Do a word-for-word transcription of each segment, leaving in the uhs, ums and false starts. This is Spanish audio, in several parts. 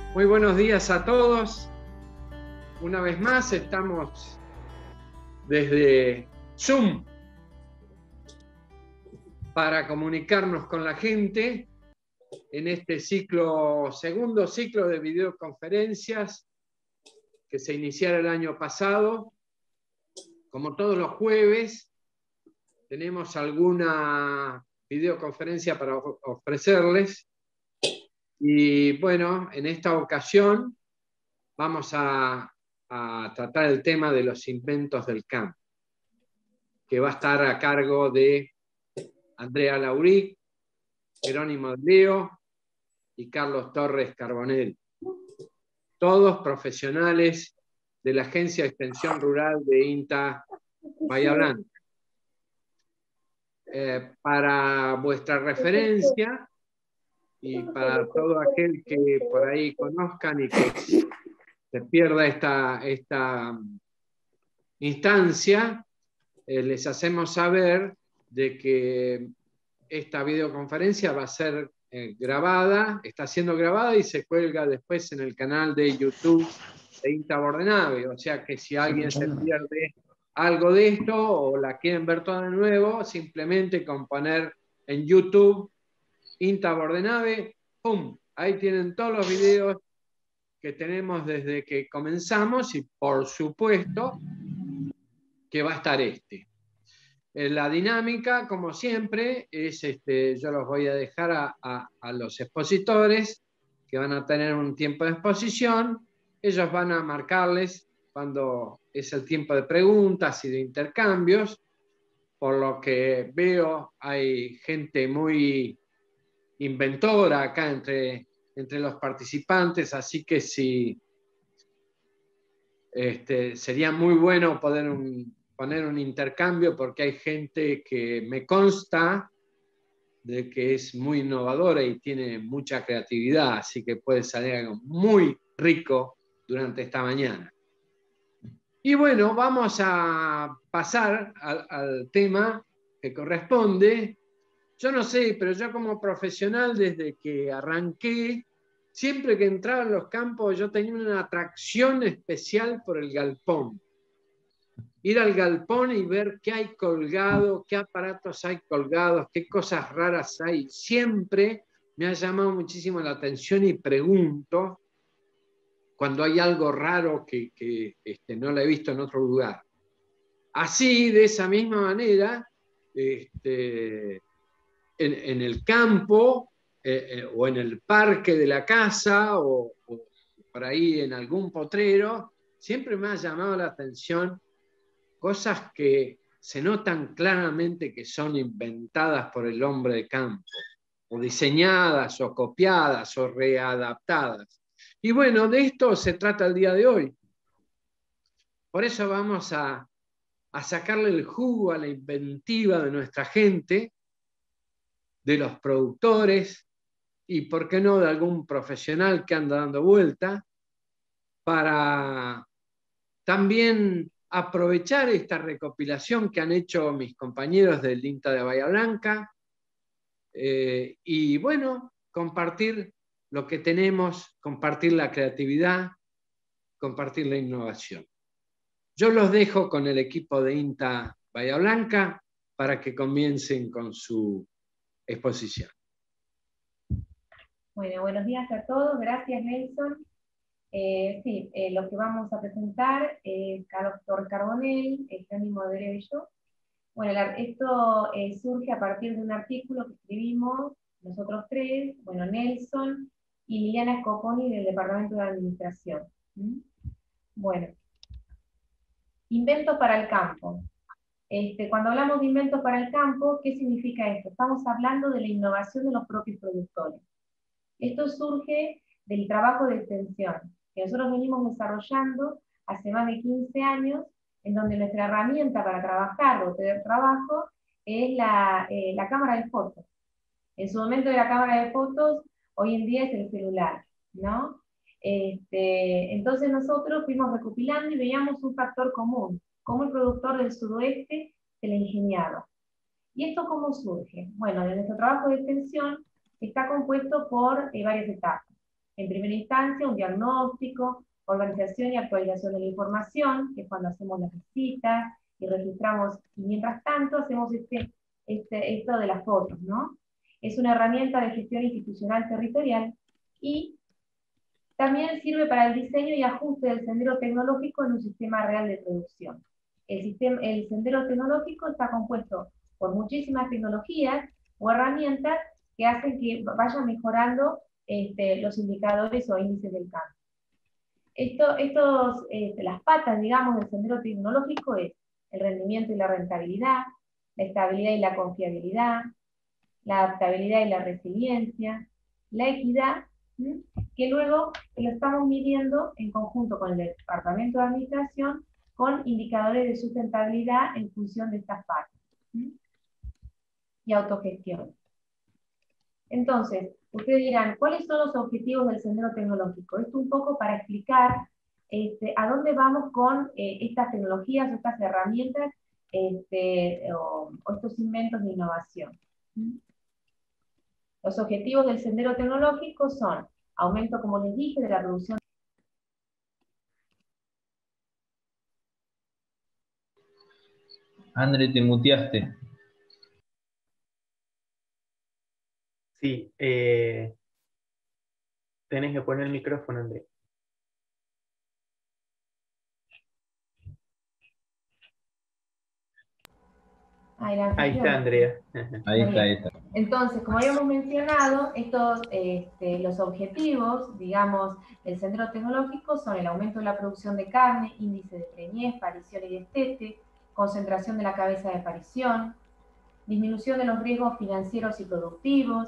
Muy buenos días a todos. Una vez más estamos desde Zoom para comunicarnos con la gente en este ciclo, segundo ciclo de videoconferencias que se iniciara el año pasado. Como todos los jueves, tenemos alguna videoconferencia para ofrecerles. Y bueno, en esta ocasión vamos a, a tratar el tema de los inventos del campo, que va a estar a cargo de Andrea Lauric, Jerónimo de Leo y Carlos Torres Carbonell, todos profesionales de la Agencia de Extensión Rural de INTA Bahía Blanca. Eh, para vuestra referencia y para todo aquel que por ahí conozcan y que se pierda esta, esta instancia, eh, les hacemos saber de que esta videoconferencia va a ser eh, grabada, está siendo grabada y se cuelga después en el canal de YouTube de INTA Bordenave. O sea que si alguien se pierde algo de esto o la quieren ver toda de nuevo, simplemente con poner en YouTube INTA Bordenave, ¡pum! Ahí tienen todos los videos que tenemos desde que comenzamos y por supuesto que va a estar este. La dinámica, como siempre, es, este, yo los voy a dejar a, a, a los expositores que van a tener un tiempo de exposición. Ellos van a marcarles cuando es el tiempo de preguntas y de intercambios. Por lo que veo, hay gente muy inventora acá entre, entre los participantes, así que sí, este, sería muy bueno poder un, poner un intercambio porque hay gente que me consta de que es muy innovadora y tiene mucha creatividad, así que puede salir algo muy rico durante esta mañana. Y bueno, vamos a pasar al, al tema que corresponde. Yo no sé, pero yo como profesional desde que arranqué, siempre que entraba en los campos yo tenía una atracción especial por el galpón. Ir al galpón y ver qué hay colgado, qué aparatos hay colgados, qué cosas raras hay. Siempre me ha llamado muchísimo la atención y pregunto cuando hay algo raro que, que este, no lo he visto en otro lugar. Así, de esa misma manera, este, en, en el campo eh, eh, o en el parque de la casa o, o por ahí en algún potrero, siempre me ha llamado la atención cosas que se notan claramente que son inventadas por el hombre de campo, o diseñadas, o copiadas, o readaptadas. Y bueno, de esto se trata el día de hoy. Por eso vamos a, a sacarle el jugo a la inventiva de nuestra gente, de los productores, y por qué no de algún profesional que anda dando vuelta, para también aprovechar esta recopilación que han hecho mis compañeros del INTA de Bahía Blanca eh, y bueno, compartir lo que tenemos, compartir la creatividad, compartir la innovación. Yo los dejo con el equipo de INTA Bahía Blanca para que comiencen con su exposición. Bueno, buenos días a todos, gracias Nelson. Eh, sí, eh, lo que vamos a presentar es Carlos Torres Carbonell, Jerónimo de Leo y yo. Bueno, la, esto eh, surge a partir de un artículo que escribimos nosotros tres, bueno, Nelson y Liliana Scoponi del Departamento de Administración. ¿Mm? Bueno, invento para el campo. Este, cuando hablamos de invento para el campo, ¿qué significa esto? Estamos hablando de la innovación de los propios productores. Esto surge del trabajo de extensión, que nosotros venimos desarrollando hace más de quince años, en donde nuestra herramienta para trabajar o tener trabajo es la, eh, la cámara de fotos. En su momento de la cámara de fotos, hoy en día es el celular, ¿no? Este, entonces nosotros fuimos recopilando y veíamos un factor común, cómo el productor del sudoeste se le ingeniaba. ¿Y esto cómo surge? Bueno, de nuestro trabajo de extensión está compuesto por eh, varias etapas. En primera instancia, un diagnóstico, organización y actualización de la información, que es cuando hacemos las visitas y registramos, y mientras tanto hacemos este, este, esto de las fotos, ¿no? Es una herramienta de gestión institucional territorial y también sirve para el diseño y ajuste del sendero tecnológico en un sistema real de producción. El, sistema, el sendero tecnológico está compuesto por muchísimas tecnologías o herramientas que hacen que vayan mejorando este, los indicadores o índices del cambio. Esto, estos, este, las patas, digamos, del sendero tecnológico es el rendimiento y la rentabilidad, la estabilidad y la confiabilidad, la adaptabilidad y la resiliencia, la equidad, ¿sí? Que luego lo estamos midiendo en conjunto con el Departamento de Administración con indicadores de sustentabilidad en función de estas partes, ¿sí? Y autogestión. Entonces, ustedes dirán, ¿cuáles son los objetivos del sendero tecnológico? Esto un poco para explicar este, a dónde vamos con eh, estas tecnologías, estas herramientas este, o, o estos inventos de innovación. ¿Sí? Los objetivos del sendero tecnológico son aumento, como les dije, de la producción. André, te muteaste. Sí, eh, tenés que poner el micrófono, André. Ahí, ahí está, Andrea. Ahí está, ahí está. Entonces, como habíamos mencionado, estos, este, los objetivos, digamos, del sendero tecnológico son el aumento de la producción de carne, índice de preñez, parición y destete, concentración de la cabeza de parición, disminución de los riesgos financieros y productivos,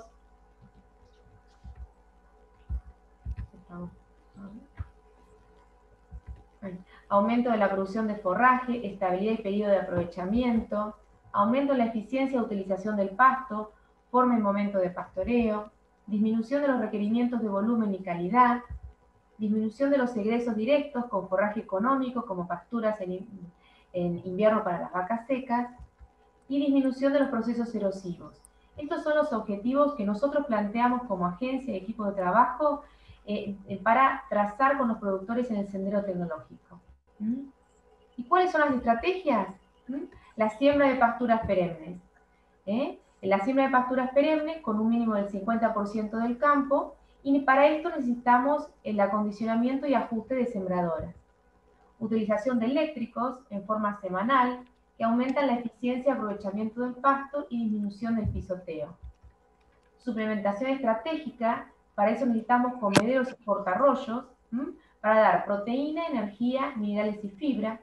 aumento de la producción de forraje, estabilidad y periodo de aprovechamiento, aumento en la eficiencia de utilización del pasto, forma y momento de pastoreo, disminución de los requerimientos de volumen y calidad, disminución de los egresos directos con forraje económico como pasturas en, en invierno para las vacas secas, y disminución de los procesos erosivos. Estos son los objetivos que nosotros planteamos como agencia y equipo de trabajo eh, para trazar con los productores en el sendero tecnológico. ¿Mm? ¿Y cuáles son las estrategias? ¿Mm? La siembra de pasturas perennes. ¿Eh? La siembra de pasturas perennes con un mínimo del cincuenta por ciento del campo, y para esto necesitamos el acondicionamiento y ajuste de sembradoras. Utilización de eléctricos en forma semanal que aumentan la eficiencia y aprovechamiento del pasto y disminución del pisoteo. Suplementación estratégica, para eso necesitamos comederos y portarrollos, ¿m? Para dar proteína, energía, minerales y fibra.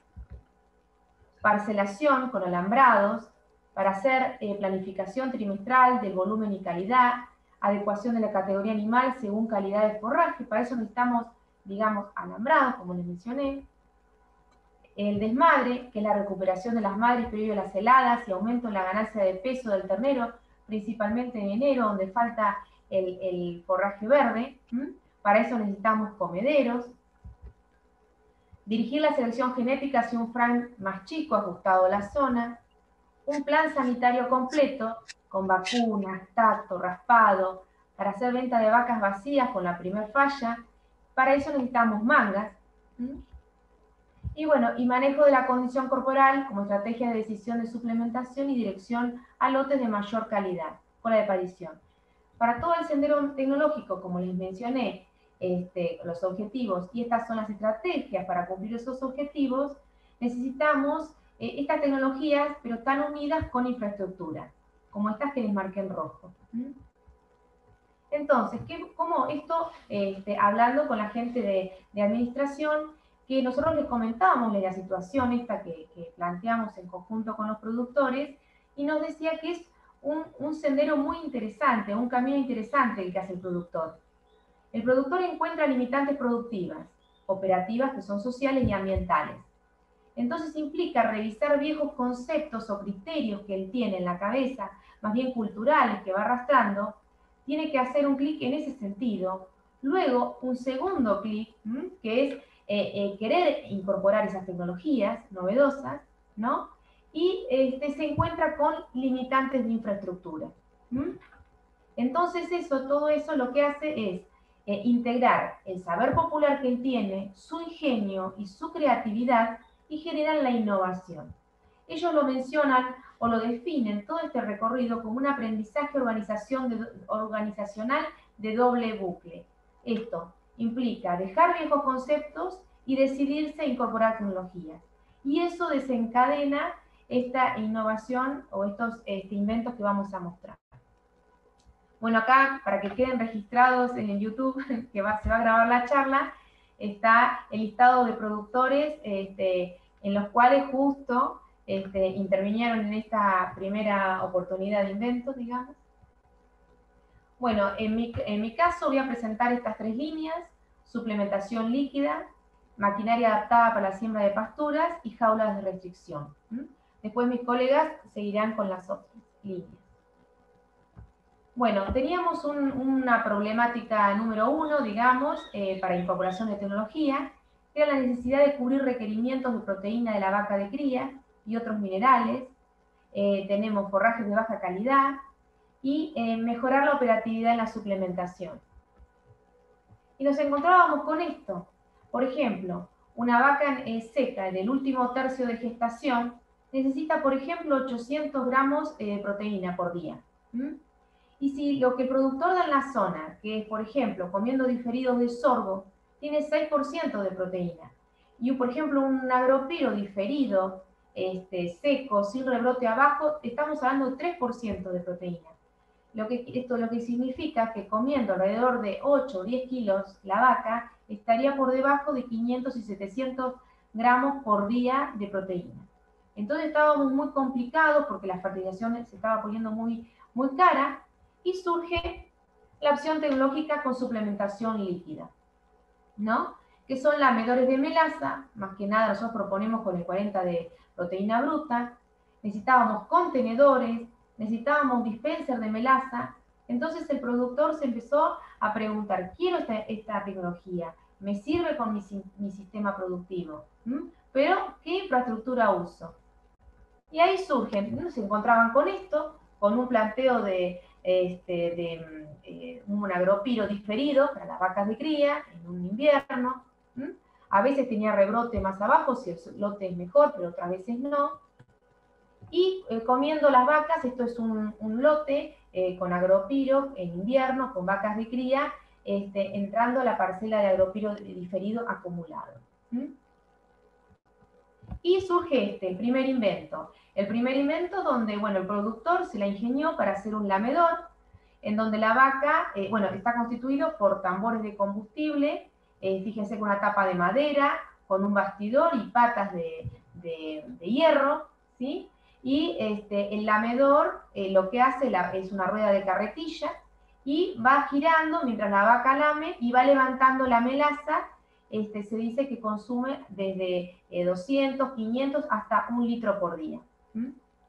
Parcelación con alambrados, para hacer eh, planificación trimestral del volumen y calidad, adecuación de la categoría animal según calidad de forraje, para eso necesitamos, digamos, alambrados, como les mencioné. El desmadre, que es la recuperación de las madres previo a las heladas y aumento en la ganancia de peso del ternero, principalmente en enero, donde falta el, el forraje verde. ¿Mm? Para eso necesitamos comederos. Dirigir la selección genética hacia un frank más chico, ajustado a la zona. Un plan sanitario completo, con vacunas, tacto, raspado, para hacer venta de vacas vacías con la primer falla. Para eso necesitamos mangas. ¿Mm? Y bueno, y manejo de la condición corporal como estrategia de decisión de suplementación y dirección a lotes de mayor calidad, cola de parición. Para todo el sendero tecnológico, como les mencioné, este, los objetivos, y estas son las estrategias para cumplir esos objetivos, necesitamos eh, estas tecnologías, pero están unidas con infraestructura, como estas que les marqué en rojo. ¿Mm? Entonces, ¿qué, ¿cómo esto, este, hablando con la gente de, de administración, que nosotros les comentábamos de la situación esta que, que planteamos en conjunto con los productores, y nos decía que es un, un sendero muy interesante, un camino interesante el que hace el productor. El productor encuentra limitantes productivas, operativas que son sociales y ambientales. Entonces implica revisar viejos conceptos o criterios que él tiene en la cabeza, más bien culturales, que va arrastrando. Tiene que hacer un clic en ese sentido. Luego, un segundo clic, que es eh, eh, querer incorporar esas tecnologías novedosas, ¿no? Y este, se encuentra con limitantes de infraestructura. ¿Mm? Entonces eso, todo eso lo que hace es eh, integrar el saber popular que él tiene, su ingenio y su creatividad y generan la innovación. Ellos lo mencionan o lo definen todo este recorrido como un aprendizaje organización de, organizacional de doble bucle. Esto implica dejar viejos conceptos y decidirse a incorporar tecnologías. Y eso desencadena esta innovación o estos este, inventos que vamos a mostrar. Bueno, acá, para que queden registrados en YouTube, que va, se va a grabar la charla, está el listado de productores este, en los cuales justo este, intervinieron en esta primera oportunidad de inventos, digamos. Bueno, en mi, en mi caso voy a presentar estas tres líneas: suplementación líquida, maquinaria adaptada para la siembra de pasturas y jaulas de restricción. ¿Mm? Después mis colegas seguirán con las otras líneas. Bueno, teníamos un, una problemática número uno, digamos, eh, para incorporación de tecnología, que era la necesidad de cubrir requerimientos de proteína de la vaca de cría y otros minerales. Eh, tenemos forrajes de baja calidad y eh, mejorar la operatividad en la suplementación. Y nos encontrábamos con esto. Por ejemplo, una vaca eh, seca del último tercio de gestación necesita, por ejemplo, ochocientos gramos de eh, proteína por día. ¿Mm? Y si lo que el productor da en la zona, que es, por ejemplo, comiendo diferidos de sorgo, tiene seis por ciento de proteína, y, por ejemplo, un agropiro diferido, este, seco, sin rebrote abajo, estamos hablando de tres por ciento de proteína. Lo que, esto lo que significa que comiendo alrededor de ocho o diez kilos la vaca, estaría por debajo de quinientos y setecientos gramos por día de proteína. Entonces estábamos muy complicados porque la fertilización se estaba poniendo muy, muy cara, y surge la opción tecnológica con suplementación líquida, ¿no? Que son lamedores de melaza, más que nada nosotros proponemos con el cuarenta de proteína bruta. Necesitábamos contenedores, necesitábamos dispenser de melaza. Entonces el productor se empezó a preguntar, quiero esta, esta tecnología, me sirve con mi, mi sistema productivo, ¿Mm? Pero ¿qué infraestructura uso? Y ahí surgen, ¿no? Se encontraban con esto, con un planteo de, este, de eh, un agropiro diferido para las vacas de cría en un invierno. ¿Mm? A veces tenía rebrote más abajo, si el lote es mejor, pero otras veces no. Y eh, comiendo las vacas, esto es un, un lote eh, con agropiro en invierno, con vacas de cría, este, entrando a la parcela de agropiro diferido acumulado. ¿Mm? Y surge este, el primer invento. El primer invento donde, bueno, el productor se la ingenió para hacer un lamedor, en donde la vaca, eh, bueno, está constituido por tambores de combustible, eh, fíjense, con una tapa de madera, con un bastidor y patas de, de, de hierro, ¿sí? Y este, el lamedor eh, lo que hace la, es una rueda de carretilla y va girando mientras la vaca lame y va levantando la melaza. Este, se dice que consume desde eh, doscientos, quinientos hasta un litro por día. ¿Mm?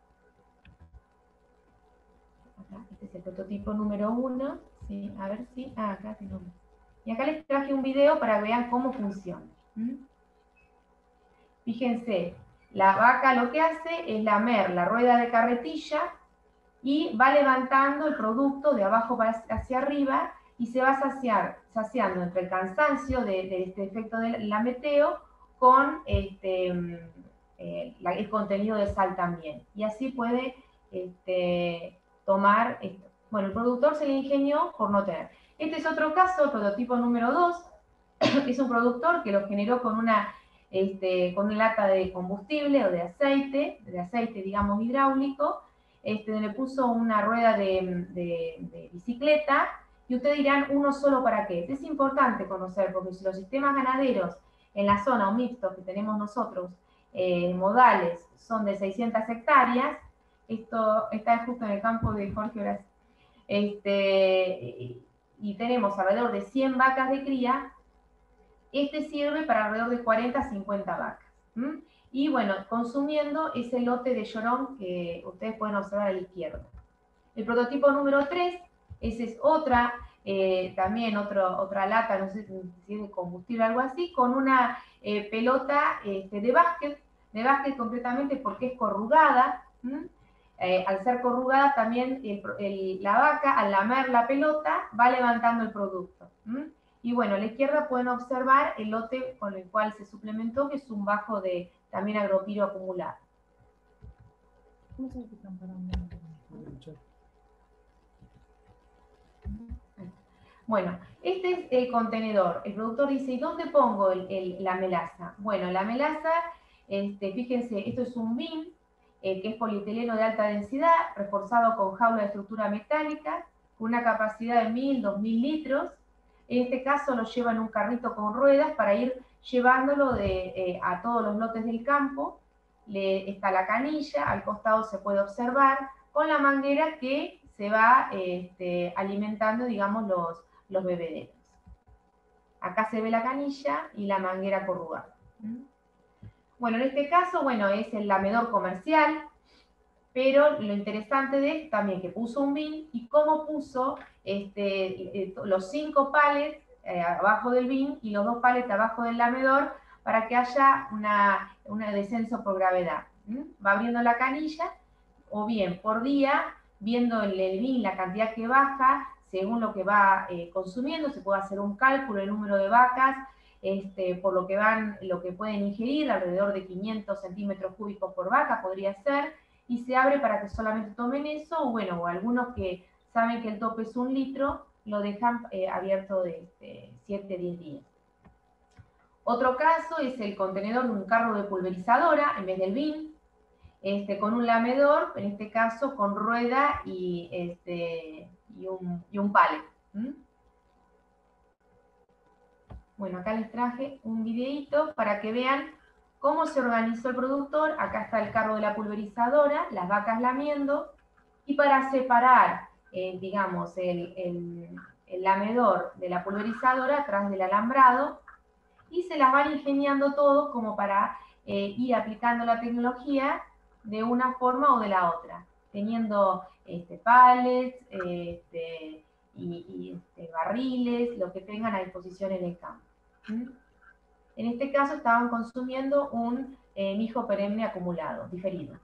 Acá, este es el prototipo número uno. ¿Sí? A ver si... Ah, acá tengo. Y acá les traje un video para que vean cómo funciona. ¿Mm? Fíjense, la vaca lo que hace es lamer la rueda de carretilla y va levantando el producto de abajo hacia arriba y se va saciar, saciando entre el cansancio de, de este efecto del lameteo con este, eh, la, el contenido de sal también. Y así puede este, tomar esto. Bueno, el productor se le ingenió por no tener. Este es otro caso, el prototipo número dos. Es un productor que lo generó con una, este, con una lata de combustible o de aceite, de aceite, digamos, hidráulico. Este, le puso una rueda de, de, de bicicleta, y ustedes dirán, ¿uno solo para qué? Es importante conocer, porque si los sistemas ganaderos en la zona o mixtos que tenemos nosotros, eh, modales, son de seiscientas hectáreas, esto está justo en el campo de Jorge Horacio, este, y tenemos alrededor de cien vacas de cría, este sirve para alrededor de cuarenta a cincuenta vacas. ¿Mm? Y bueno, consumiendo ese lote de llorón que ustedes pueden observar a la izquierda. El prototipo número tres, esa es otra, eh, también otro, otra lata, no sé si es de combustible o algo así, con una eh, pelota este, de básquet, de básquet concretamente porque es corrugada. ¿Mm? Eh, al ser corrugada también el, el, la vaca, al lamer la pelota, va levantando el producto. ¿Mm? Y bueno, a la izquierda pueden observar el lote con el cual se suplementó, que es un bajo de también agropiro acumulado. ¿Cómo se que están parando? Bueno, este es el contenedor. El productor dice, ¿y dónde pongo el, el, la melaza? Bueno, la melaza, este, fíjense, esto es un bin, eh, que es polietileno de alta densidad, reforzado con jaula de estructura metálica, con una capacidad de mil, dos mil litros. En este caso lo lleva en un carrito con ruedas para ir llevándolo de, eh, a todos los lotes del campo. Le, está la canilla, al costado se puede observar, con la manguera que se va este, alimentando, digamos, los, los bebederos. Acá se ve la canilla y la manguera corrugada. Bueno, en este caso, bueno, es el lamedor comercial, pero lo interesante de esto también que puso un bin y cómo puso este, los cinco palets eh, abajo del bin y los dos palets abajo del lamedor para que haya una, una descenso por gravedad. ¿Mm? Va abriendo la canilla, o bien por día, viendo el, el bin, la cantidad que baja, según lo que va eh, consumiendo, se puede hacer un cálculo del número de vacas, este, por lo que van, lo que pueden ingerir, alrededor de quinientos centímetros cúbicos por vaca podría ser, y se abre para que solamente tomen eso, o bueno, o algunos que saben que el tope es un litro, lo dejan eh, abierto de, de siete a diez días. Otro caso es el contenedor de un carro de pulverizadora, en vez del bin, este, con un lamedor, en este caso con rueda y, este, y, un, y un pallet. ¿Mm? Bueno, acá les traje un videíto para que vean cómo se organizó el productor. Acá está el carro de la pulverizadora, las vacas lamiendo, y para separar, eh, digamos, el, el, el lamedor de la pulverizadora atrás del alambrado, y se las van ingeniando todos como para eh, ir aplicando la tecnología de una forma o de la otra, teniendo este, pallets eh, este, y, y este, barriles, lo que tengan a disposición en el campo. ¿Mm? En este caso estaban consumiendo un eh, mijo perenne acumulado, diferido.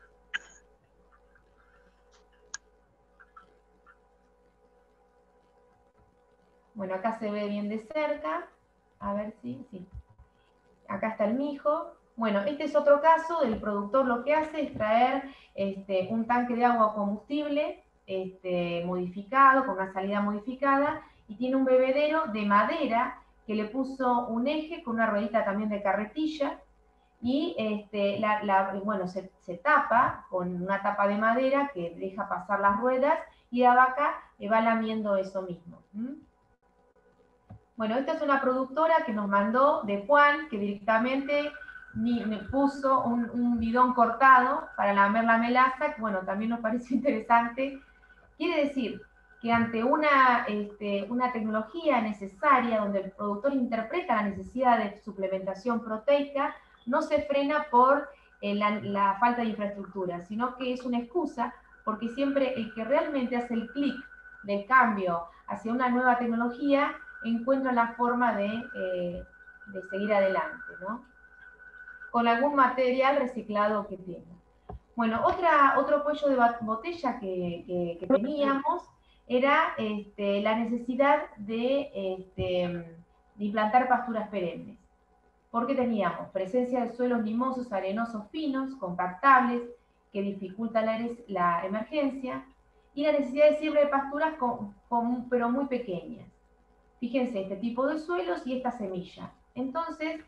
Bueno, acá se ve bien de cerca. A ver si, sí. Acá está el mijo. Bueno, este es otro caso del productor. Lo que hace es traer este, un tanque de agua combustible este, modificado, con una salida modificada, y tiene un bebedero de madera que le puso un eje con una ruedita también de carretilla, y este, la, la, bueno, se, se tapa con una tapa de madera que deja pasar las ruedas, y la vaca va lamiendo eso mismo. ¿Mm? Bueno, esta es una productora que nos mandó de Juan, que directamente ni, me puso un, un bidón cortado para lamer la melaza, que bueno, también nos pareció interesante. Quiere decir que ante una, este, una tecnología necesaria, donde el productor interpreta la necesidad de suplementación proteica, no se frena por eh, la, la falta de infraestructura, sino que es una excusa, porque siempre el que realmente hace el clic del cambio hacia una nueva tecnología encuentra la forma de, eh, de seguir adelante, ¿no? Con algún material reciclado que tenga. Bueno, otra, otro cuello de botella que, que, que teníamos era este, la necesidad de, este, de implantar pasturas perennes. Porque teníamos presencia de suelos limosos, arenosos finos, compactables, que dificultan la, la emergencia, y la necesidad de siembra de pasturas con, con, pero muy pequeñas. Fíjense, este tipo de suelos y esta semilla. Entonces,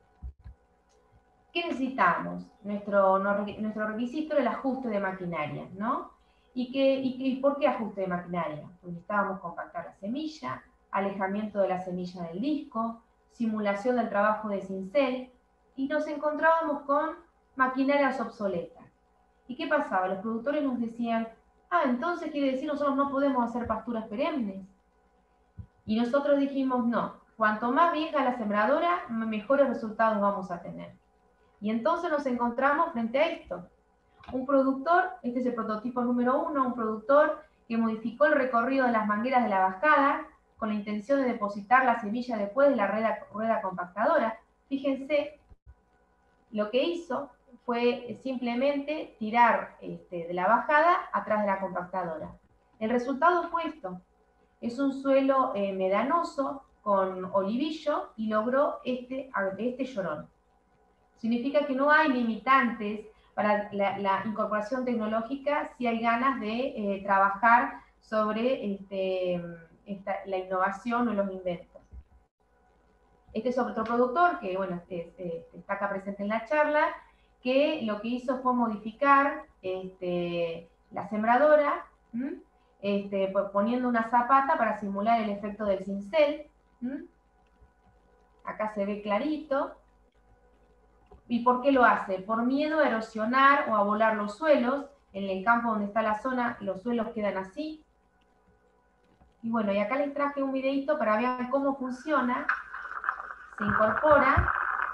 ¿qué necesitamos? Nuestro, nuestro requisito era el ajuste de maquinaria, ¿no? ¿Y, qué, y, y por qué ajuste de maquinaria? Pues necesitábamos compactar la semilla, alejamiento de la semilla del disco, simulación del trabajo de cincel, y nos encontrábamos con maquinarias obsoletas. ¿Y qué pasaba? Los productores nos decían, ah, entonces quiere decir nosotros no podemos hacer pasturas perennes. Y nosotros dijimos, no, cuanto más vieja la sembradora, mejores resultados vamos a tener. Y entonces nos encontramos frente a esto. Un productor, este es el prototipo número uno, un productor que modificó el recorrido de las mangueras de la bajada con la intención de depositar la semilla después de la rueda, rueda compactadora. Fíjense, lo que hizo fue simplemente tirar este, de la bajada atrás de la compactadora. El resultado fue esto. Es un suelo eh, medanoso, con olivillo y logró este, este llorón. Significa que no hay limitantes para la, la incorporación tecnológica si hay ganas de eh, trabajar sobre este, esta, la innovación o los inventos. Este es otro productor que, bueno, es, es, está acá presente en la charla, que lo que hizo fue modificar este, la sembradora, ¿m? Este, poniendo una zapata para simular el efecto del cincel. ¿m? Acá se ve clarito. ¿Y por qué lo hace? Por miedo a erosionar o a volar los suelos. En el campo donde está la zona, los suelos quedan así. Y bueno, y acá les traje un videito para ver cómo funciona. Se incorpora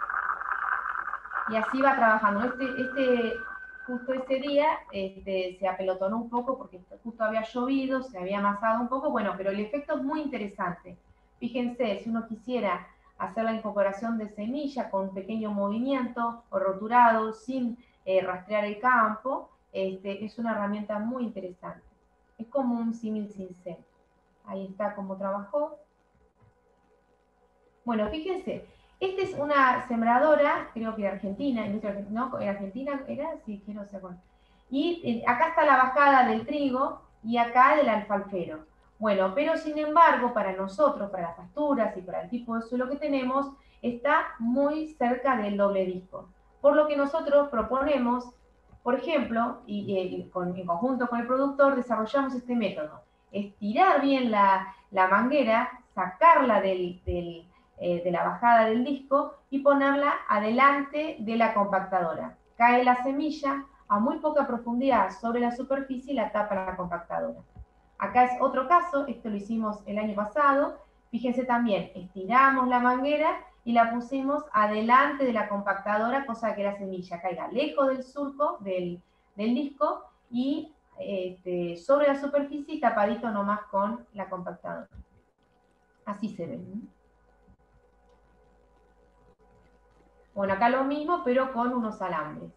y así va trabajando. Este, este, justo ese día este, se apelotonó un poco porque justo había llovido, se había amasado un poco, bueno, pero el efecto es muy interesante. Fíjense, si uno quisiera hacer la incorporación de semilla con pequeño movimiento o roturado sin eh, rastrear el campo, este, es una herramienta muy interesante. Es como un símil cincel. Ahí está cómo trabajó. Bueno, fíjense, esta es una sembradora, creo que de Argentina, ¿no? ¿En Argentina era? Sí, que no sé cuál. Y eh, acá está la bajada del trigo y acá del alfalfero. Bueno, pero sin embargo, para nosotros, para las pasturas y para el tipo de suelo que tenemos, está muy cerca del doble disco. Por lo que nosotros proponemos, por ejemplo, y, y con, en conjunto con el productor, desarrollamos este método. Estirar bien la, la manguera, sacarla del, del Eh, de la bajada del disco y ponerla adelante de la compactadora. Cae la semilla a muy poca profundidad sobre la superficie y la tapa la compactadora. Acá es otro caso, esto lo hicimos el año pasado. Fíjense también, estiramos la manguera y la pusimos adelante de la compactadora, cosa que la semilla caiga lejos del surco, del, del disco, y este, sobre la superficie y tapadito nomás con la compactadora. Así se ve. Bueno, acá lo mismo, pero con unos alambres.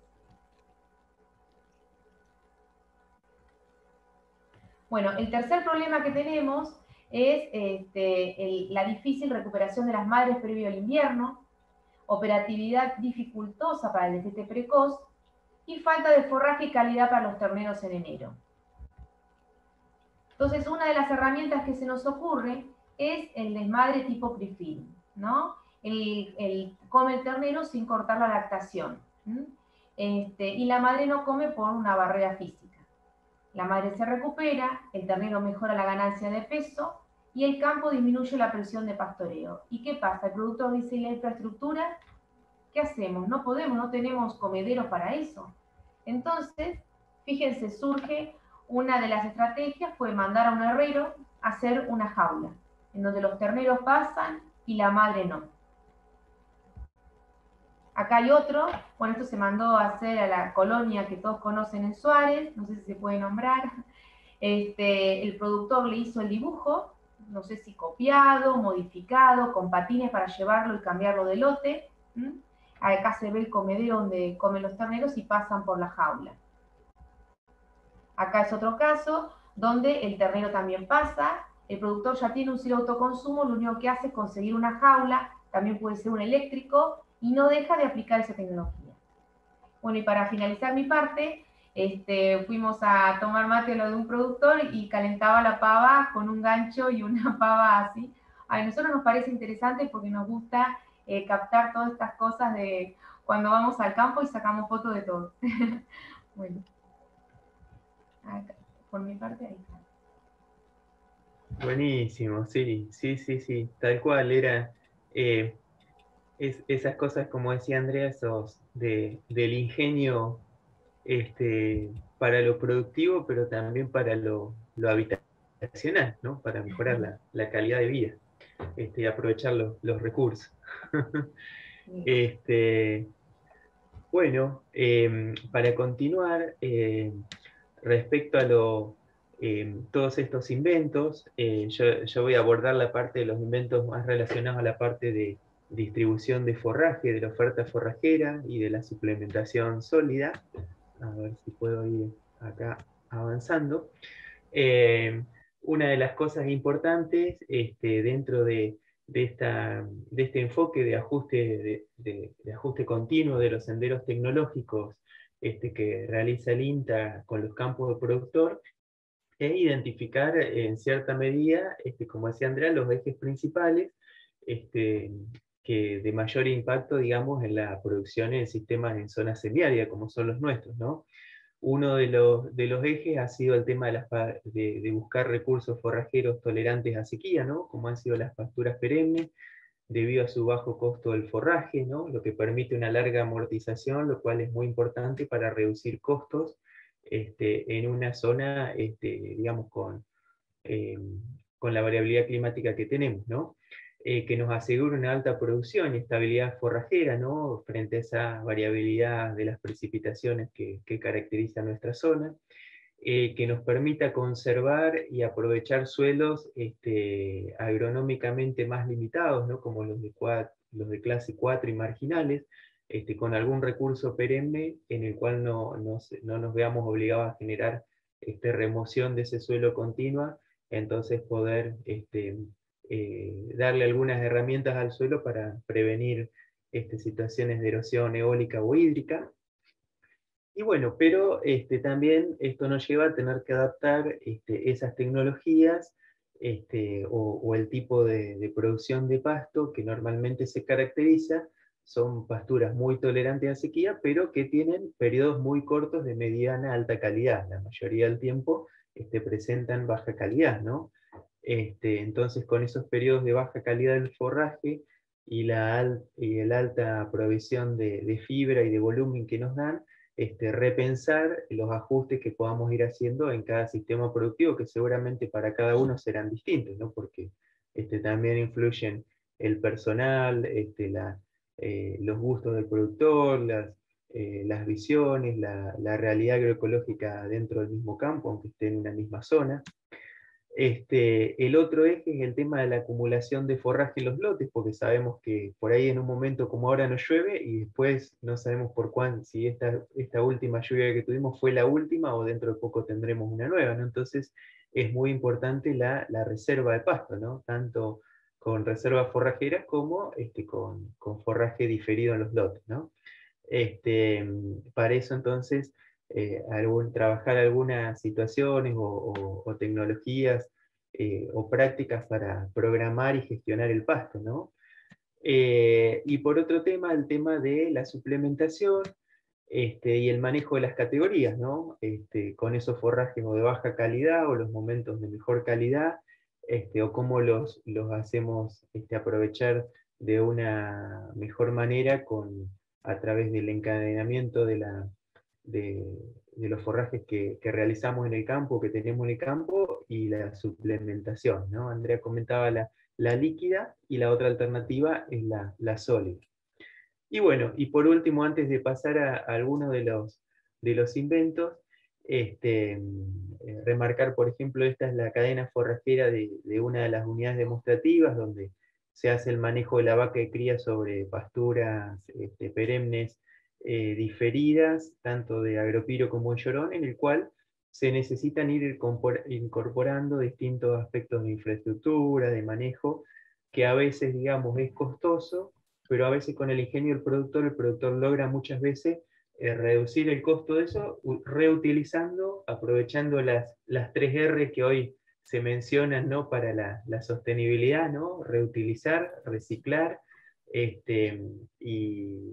Bueno, el tercer problema que tenemos es este, el, la difícil recuperación de las madres previo al invierno, operatividad dificultosa para el destete precoz y falta de forraje y calidad para los terneros en enero. Entonces, una de las herramientas que se nos ocurre es el desmadre tipo prefeed, ¿no? El, el come el ternero sin cortar la lactación. Este, y la madre no come por una barrera física. La madre se recupera, el ternero mejora la ganancia de peso y el campo disminuye la presión de pastoreo. ¿Y qué pasa? El productor dice, ¿y la infraestructura? ¿Qué hacemos? No podemos, no tenemos comederos para eso. Entonces, fíjense, surge una de las estrategias, fue mandar a un herrero a hacer una jaula, en donde los terneros pasan y la madre no. Acá hay otro, bueno, esto se mandó a hacer a la colonia que todos conocen en Suárez, no sé si se puede nombrar. Este, el productor le hizo el dibujo, no sé si copiado, modificado, con patines para llevarlo y cambiarlo de lote. ¿Mm? Acá se ve el comedero donde comen los terneros y pasan por la jaula. Acá es otro caso, donde el ternero también pasa, el productor ya tiene un cero autoconsumo, lo único que hace es conseguir una jaula, también puede ser un eléctrico, y no deja de aplicar esa tecnología. Bueno, y para finalizar mi parte, este, fuimos a tomar mate a lo de un productor y calentaba la pava con un gancho y una pava así. A nosotros nos parece interesante porque nos gusta eh, captar todas estas cosas de cuando vamos al campo y sacamos fotos de todo. Bueno, acá, por mi parte ahí está. Buenísimo, sí, sí, sí, sí, tal cual, era eh, es, esas cosas, como decía Andrea, esos de, del ingenio este, para lo productivo, pero también para lo, lo habitacional, ¿no? Para mejorar la, la calidad de vida este, y aprovechar lo, los recursos. este, bueno, eh, para continuar, eh, respecto a lo, eh, todos estos inventos, eh, yo, yo voy a abordar la parte de los inventos más relacionados a la parte de distribución de forraje, de la oferta forrajera y de la suplementación sólida. A ver si puedo ir acá avanzando. Eh, una de las cosas importantes este, dentro de de, esta, de este enfoque de ajuste, de, de, de ajuste continuo de los senderos tecnológicos este, que realiza el INTA con los campos de productor, es identificar en cierta medida, este, como decía Andrea, los ejes principales este, que de mayor impacto, digamos, en la producción en sistemas en zonas semiáridas, como son los nuestros, ¿no? Uno de los, de los ejes ha sido el tema de, las, de, de buscar recursos forrajeros tolerantes a sequía, ¿no? Como han sido las pasturas perennes, debido a su bajo costo del forraje, ¿no? Lo que permite una larga amortización, lo cual es muy importante para reducir costos este, en una zona, este, digamos, con, eh, con la variabilidad climática que tenemos, ¿no? Eh, que nos asegura una alta producción y estabilidad forrajera, ¿no? Frente a esa variabilidad de las precipitaciones que, que caracteriza nuestra zona, eh, que nos permita conservar y aprovechar suelos este, agronómicamente más limitados, ¿no? Como los de, cuatro, los de clase cuatro y marginales, este, con algún recurso perenne en el cual no, no, no nos veamos obligados a generar este, remoción de ese suelo continua, entonces poder este, eh, darle algunas herramientas al suelo para prevenir este, situaciones de erosión eólica o hídrica. Y bueno, pero este, también esto nos lleva a tener que adaptar este, esas tecnologías este, o, o el tipo de, de producción de pasto que normalmente se caracteriza. Son pasturas muy tolerantes a sequía, pero que tienen periodos muy cortos de mediana a alta calidad. La mayoría del tiempo este, presentan baja calidad, ¿no? Este, entonces, con esos periodos de baja calidad del forraje y la, al, y la alta provisión de, de fibra y de volumen que nos dan, este, repensar los ajustes que podamos ir haciendo en cada sistema productivo, que seguramente para cada uno serán distintos, ¿no? Porque este, también influyen el personal, este, la, eh, los gustos del productor, las, eh, las visiones, la, la realidad agroecológica dentro del mismo campo, aunque esté en una misma zona. Este, el otro eje es el tema de la acumulación de forraje en los lotes, porque sabemos que por ahí en un momento como ahora no llueve y después no sabemos por cuándo, si esta, esta última lluvia que tuvimos fue la última o dentro de poco tendremos una nueva, ¿no? Entonces es muy importante la, la reserva de pasto, ¿no? Tanto con reservas forrajeras como este, con, con forraje diferido en los lotes, ¿no? Este, para eso entonces eh, algún, trabajar algunas situaciones o, o, o tecnologías eh, o prácticas para programar y gestionar el pasto, ¿no? Eh, y por otro tema, el tema de la suplementación este, y el manejo de las categorías, ¿no? Este, con esos forrajes o de baja calidad o los momentos de mejor calidad, este, o cómo los, los hacemos este, aprovechar de una mejor manera con, a través del encadenamiento de, la, de, de los forrajes que, que realizamos en el campo, que tenemos en el campo, y la suplementación, ¿no? Andrea comentaba la, la líquida, y la otra alternativa es la, la sólida. Y bueno, y por último, antes de pasar a, a algunos de los, de los inventos, este, eh, remarcar, por ejemplo, esta es la cadena forrajera de, de una de las unidades demostrativas, donde se hace el manejo de la vaca de cría sobre pasturas este, perennes eh, diferidas, tanto de Agropiro como de Llorón, en el cual se necesitan ir incorporando distintos aspectos de infraestructura, de manejo, que a veces, digamos, es costoso, pero a veces con el ingenio del productor, el productor logra muchas veces eh, reducir el costo de eso, reutilizando, aprovechando las, las tres erre que hoy se mencionan, ¿no? Para la, la sostenibilidad, ¿no? Reutilizar, reciclar, este, y,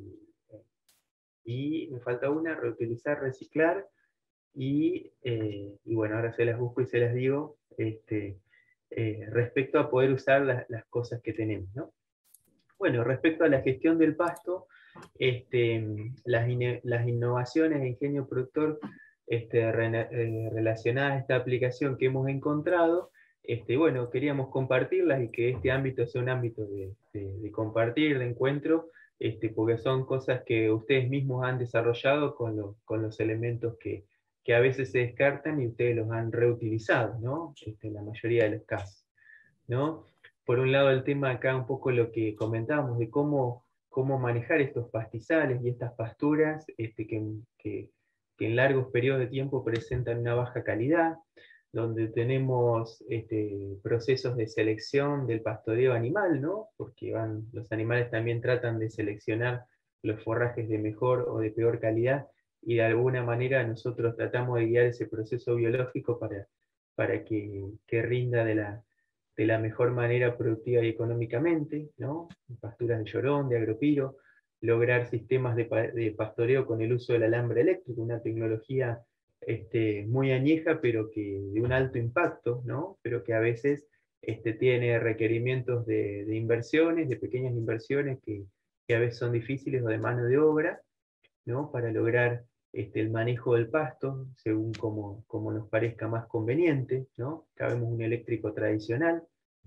y me falta una, reutilizar, reciclar, y, eh, y bueno, ahora se las busco y se las digo, este, eh, respecto a poder usar las, las cosas que tenemos, ¿no? Bueno, respecto a la gestión del pasto, este, las, in las innovaciones de ingenio productor este, re eh, relacionadas a esta aplicación que hemos encontrado, este, bueno, queríamos compartirlas y que este ámbito sea un ámbito de, de, de compartir, de encuentro, este, porque son cosas que ustedes mismos han desarrollado con, lo, con los elementos que, que a veces se descartan y ustedes los han reutilizado, ¿no? Este, en la mayoría de los casos, ¿no? Por un lado el tema acá un poco lo que comentábamos de cómo, cómo manejar estos pastizales y estas pasturas este, que, que, que en largos periodos de tiempo presentan una baja calidad, donde tenemos este, procesos de selección del pastoreo animal, ¿no? Porque van, los animales también tratan de seleccionar los forrajes de mejor o de peor calidad, y de alguna manera nosotros tratamos de guiar ese proceso biológico para, para que, que rinda de la, de la mejor manera productiva y económicamente, ¿no? Pasturas de llorón, de agropiro, lograr sistemas de, pa de pastoreo con el uso del alambre eléctrico, una tecnología este, muy añeja, pero que de un alto impacto, ¿no? Pero que a veces este, tiene requerimientos de, de inversiones, de pequeñas inversiones que, que a veces son difíciles o de mano de obra, ¿no? Para lograr este, el manejo del pasto, según como, como nos parezca más conveniente, ¿no? Acá vemos un eléctrico tradicional.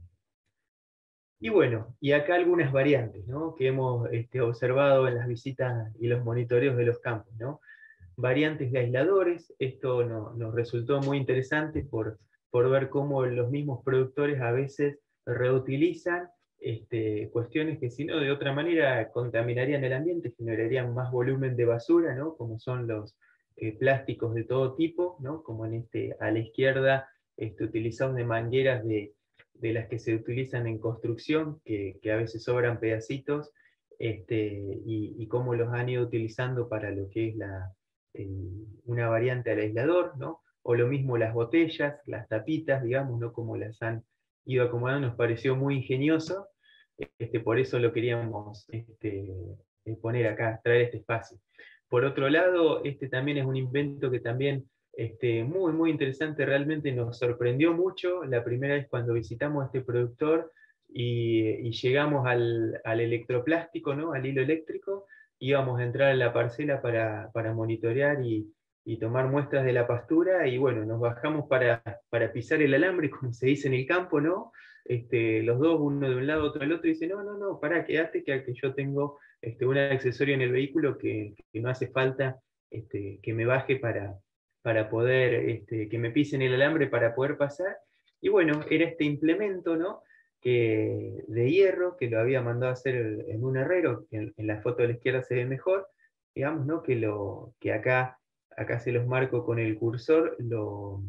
Y bueno, y acá algunas variantes, ¿no? Que hemos este, observado en las visitas y los monitoreos de los campos, ¿no? Variantes de aisladores, esto no, nos resultó muy interesante por, por ver cómo los mismos productores a veces reutilizan este, cuestiones que si no de otra manera contaminarían el ambiente, generarían más volumen de basura, ¿no? Como son los eh, plásticos de todo tipo, ¿no? Como en este, a la izquierda este, utilizamos de mangueras de, de las que se utilizan en construcción, que, que a veces sobran pedacitos, este, y, y cómo los han ido utilizando para lo que es la una variante al aislador, ¿no? O lo mismo las botellas, las tapitas, digamos, ¿no? Como las han ido acomodando, nos pareció muy ingenioso, este, por eso lo queríamos este, poner acá, traer este espacio. Por otro lado, este también es un invento que también este, muy, muy interesante, realmente nos sorprendió mucho la primera vez cuando visitamos este productor y, y llegamos al, al electroplástico, ¿no? Al hilo eléctrico. Íbamos a entrar en la parcela para, para monitorear y, y tomar muestras de la pastura, y bueno, nos bajamos para, para pisar el alambre, como se dice en el campo, ¿no? Este, los dos, uno de un lado, otro del otro, y dice, no, no, no, pará, quédate, que, que yo tengo este, un accesorio en el vehículo que, que no hace falta este, que me baje para, para poder, este, que me pisen el alambre para poder pasar. Y bueno, era este implemento, ¿no? Que, de hierro, que lo había mandado a hacer en un herrero, que en, en la foto de la izquierda se ve mejor, digamos, ¿no? Que, lo, que acá, acá se los marco con el cursor, lo,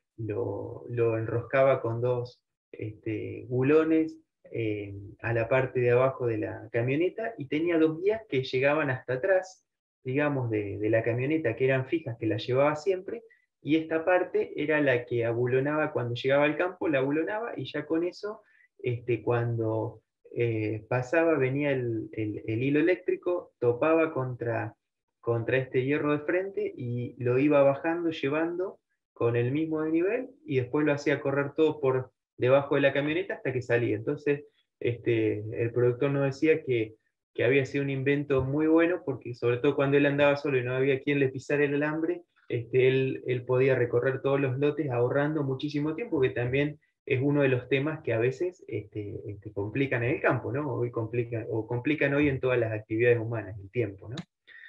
lo, lo enroscaba con dos este, bulones eh, a la parte de abajo de la camioneta, y tenía dos guías que llegaban hasta atrás, digamos, de, de la camioneta, que eran fijas, que la llevaba siempre, y esta parte era la que abulonaba cuando llegaba al campo, la abulonaba, y ya con eso Este, cuando eh, pasaba, venía el, el, el hilo eléctrico, topaba contra, contra este hierro de frente y lo iba bajando, llevando con el mismo nivel, y después lo hacía correr todo por debajo de la camioneta hasta que salía. Entonces, este, el productor nos decía que, que había sido un invento muy bueno, porque sobre todo cuando él andaba solo y no había quien le pisara el alambre, este, él, él podía recorrer todos los lotes ahorrando muchísimo tiempo, que también es uno de los temas que a veces este, este, complican en el campo, ¿no? Hoy complican, o complican hoy en todas las actividades humanas, el tiempo, ¿no?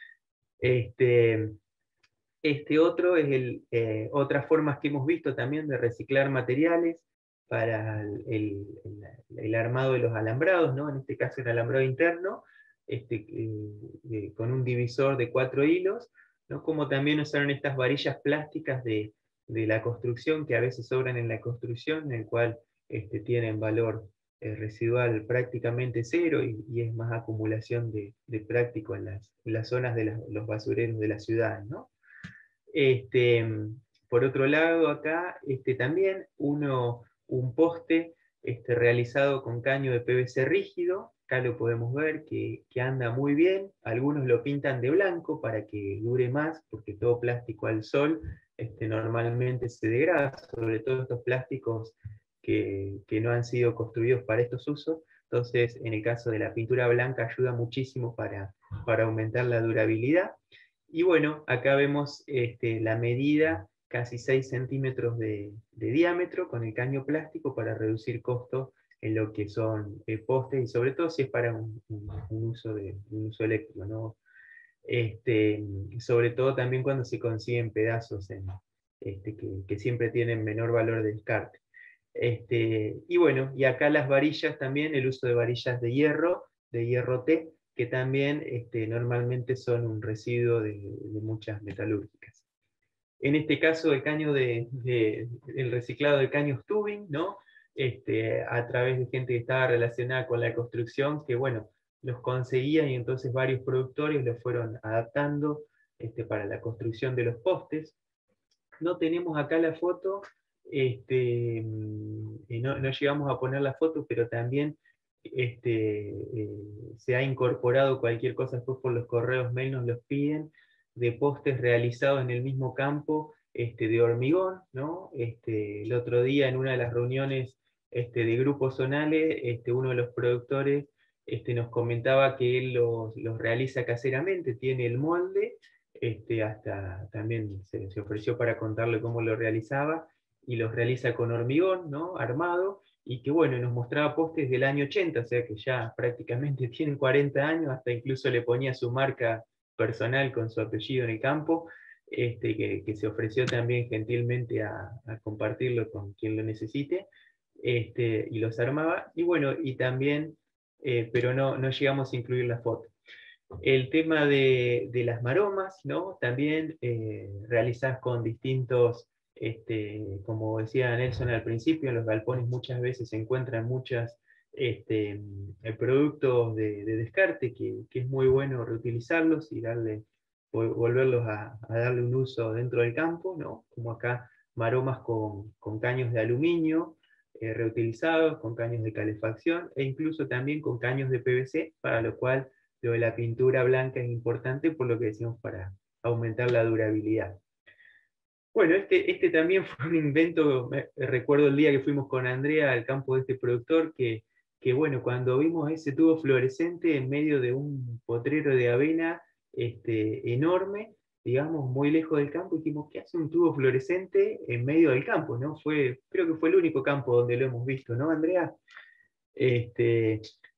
Este, este otro es el, eh, otras formas que hemos visto también de reciclar materiales para el, el, el armado de los alambrados, ¿no? En este caso el alambrado interno, este, eh, eh, con un divisor de cuatro hilos, ¿no? Como también usaron estas varillas plásticas de de la construcción, que a veces sobran en la construcción, en el cual este, tienen valor eh, residual prácticamente cero, y, y es más acumulación de, de plástico en las, en las zonas de la, los basureros de la ciudad, ¿no? Este, por otro lado, acá este, también uno, un poste este, realizado con caño de P V C rígido, acá lo podemos ver que, que anda muy bien, algunos lo pintan de blanco para que dure más, porque todo plástico al sol este, normalmente se degrada, sobre todo estos plásticos que, que no han sido construidos para estos usos. Entonces, en el caso de la pintura blanca ayuda muchísimo para, para aumentar la durabilidad. Y bueno, acá vemos este, la medida, casi seis centímetros de, de diámetro, con el caño plástico para reducir costos en lo que son eh, postes, y sobre todo si es para un, un, un uso, de, un uso eléctrico, ¿no? Este, sobre todo también cuando se consiguen pedazos en, este, que, que siempre tienen menor valor de descarte. Este, y bueno, y acá las varillas también, el uso de varillas de hierro, de hierro T, que también este, normalmente son un residuo de, de muchas metalúrgicas. en este caso el caño de, de, el reciclado de caños tubing, ¿no? Este, a través de gente que estaba relacionada con la construcción, que bueno, los conseguían y entonces varios productores los fueron adaptando este, para la construcción de los postes. No tenemos acá la foto, este, y no, no llegamos a poner la foto, pero también este, eh, se ha incorporado cualquier cosa después por los correos mail, nos los piden, de postes realizados en el mismo campo este, de hormigón, ¿no? Este, el otro día en una de las reuniones este, de grupos zonales, este, uno de los productores este, nos comentaba que él los, los realiza caseramente, tiene el molde, este, hasta también se, se ofreció para contarle cómo lo realizaba, y los realiza con hormigón, ¿no? Armado, y que bueno, nos mostraba postes del año ochenta, o sea que ya prácticamente tienen cuarenta años, hasta incluso le ponía su marca personal con su apellido en el campo, este, que, que se ofreció también gentilmente a, a compartirlo con quien lo necesite, este, y los armaba, y bueno, y también, eh, pero no, no llegamos a incluir la foto. El tema de, de las maromas, ¿no? También eh, realizadas con distintos, este, como decía Nelson al principio, en los galpones muchas veces se encuentran muchos este, productos de, de descarte, que, que es muy bueno reutilizarlos y darle, volverlos a, a darle un uso dentro del campo, ¿no? Como acá maromas con, con caños de aluminio, eh, reutilizados, con caños de calefacción, e incluso también con caños de P V C, para lo cual lo de la pintura blanca es importante, por lo que decimos, para aumentar la durabilidad. Bueno, este, este también fue un invento, me, recuerdo el día que fuimos con Andrea al campo de este productor, que, que bueno, cuando vimos ese tubo fluorescente en medio de un potrero de avena este, enorme, digamos, muy lejos del campo, dijimos, ¿qué hace un tubo fluorescente en medio del campo? ¿No? Fue, creo que fue el único campo donde lo hemos visto, ¿no, Andrea? Este,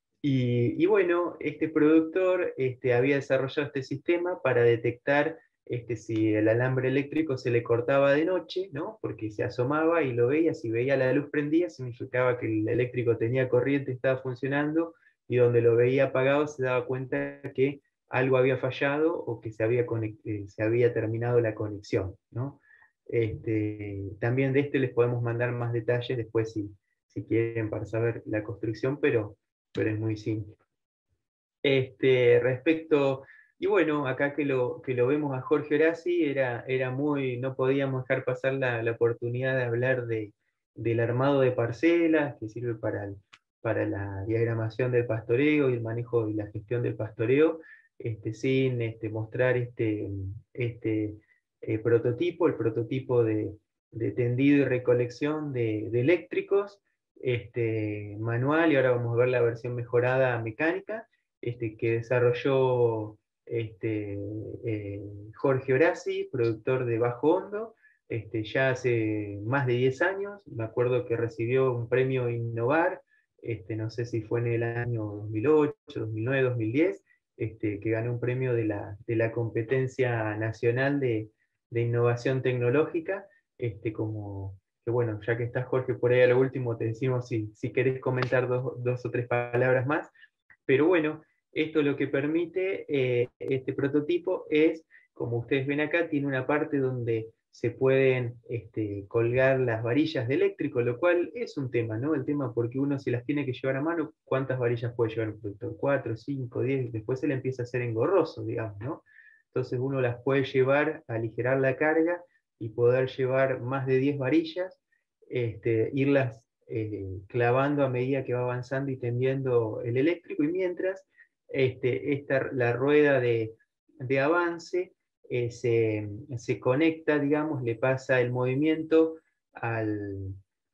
y, y bueno, este productor este, había desarrollado este sistema para detectar este, si el alambre eléctrico se le cortaba de noche, ¿no? Porque se asomaba y lo veía, si veía la luz prendida, significaba que el eléctrico tenía corriente, estaba funcionando, y donde lo veía apagado se daba cuenta que algo había fallado o que se había, eh, se había terminado la conexión, ¿no? Este, también de este les podemos mandar más detalles después si, si quieren para saber la construcción, pero, pero es muy simple. Este, respecto, y bueno, acá que lo, que lo vemos a Jorge Horaci, era, era muy, no podíamos dejar pasar la, la oportunidad de hablar de, del armado de parcelas, que sirve para, el, para la diagramación del pastoreo y el manejo y la gestión del pastoreo, este, sin este, mostrar este, este eh, prototipo, el prototipo de, de tendido y recolección de, de eléctricos, este, manual, y ahora vamos a ver la versión mejorada mecánica, este, que desarrolló este, eh, Jorge Horaci, productor de Bajo Hondo, este, ya hace más de diez años. Me acuerdo que recibió un premio Innovar, este, no sé si fue en el año dos mil ocho, dos mil nueve, dos mil diez, este, que ganó un premio de la, de la competencia nacional de, de innovación tecnológica, este, como, que bueno, ya que está Jorge por ahí a lo último, te decimos si, si querés comentar dos, dos o tres palabras más. Pero bueno, esto lo que permite eh, este prototipo es, como ustedes ven acá, tiene una parte donde se pueden este, colgar las varillas de eléctrico, lo cual es un tema, ¿no? El tema porque uno se las tiene que llevar a mano, ¿cuántas varillas puede llevar un productor? Cuatro, cinco, diez, después se le empieza a hacer engorroso, digamos, ¿no? Entonces uno las puede llevar, aligerar la carga y poder llevar más de diez varillas, este, irlas Eh, clavando a medida que va avanzando y tendiendo el eléctrico, y mientras este, esta, la rueda de, de avance eh, se, se conecta, digamos, le pasa el movimiento al,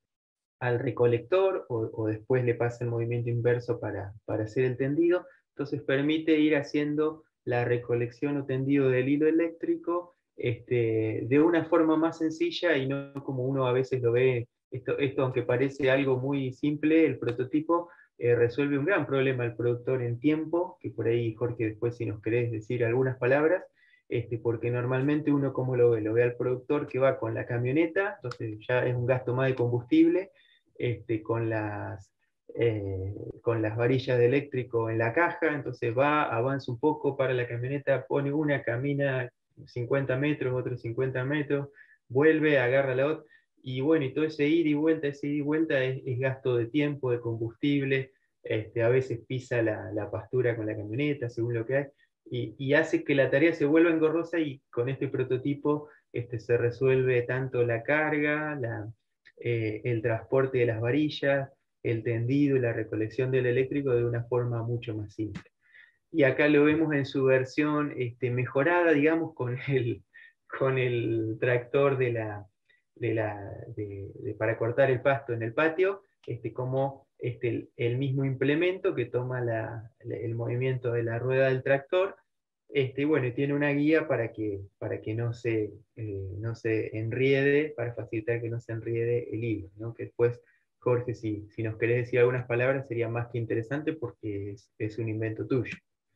al recolector, o, o después le pasa el movimiento inverso para, para hacer el tendido, entonces permite ir haciendo la recolección o tendido del hilo eléctrico este, de una forma más sencilla y no como uno a veces lo ve. Esto, esto aunque parece algo muy simple, el prototipo eh, resuelve un gran problema al productor en tiempo, que por ahí, Jorge, después si nos querés decir algunas palabras, este, porque normalmente uno como lo ve, lo ve al productor que va con la camioneta, entonces ya es un gasto más de combustible, este, con, las, eh, con las varillas de eléctrico en la caja, entonces va, avanza un poco para la camioneta, pone una, camina cincuenta metros, otros cincuenta metros, vuelve, agarra la otra, y bueno, y todo ese ir y vuelta, ese ir y vuelta es, es gasto de tiempo, de combustible, este, a veces pisa la, la pastura con la camioneta, según lo que hay, y, y hace que la tarea se vuelva engorrosa, y con este prototipo este, se resuelve tanto la carga, la, eh, el transporte de las varillas, el tendido y la recolección del eléctrico de una forma mucho más simple. Y acá lo vemos en su versión este, mejorada, digamos, con el, con el tractor de la, de la, de, de, para cortar el pasto en el patio, este, como este, el, el mismo implemento que toma la, el movimiento de la rueda del tractor, este, y bueno, y tiene una guía para que, para que no, se, eh, no se enriede, para facilitar que no se enriede el hilo, ¿no? Que después, Jorge, si, si nos querés decir algunas palabras, sería más que interesante porque es, es un invento tuyo.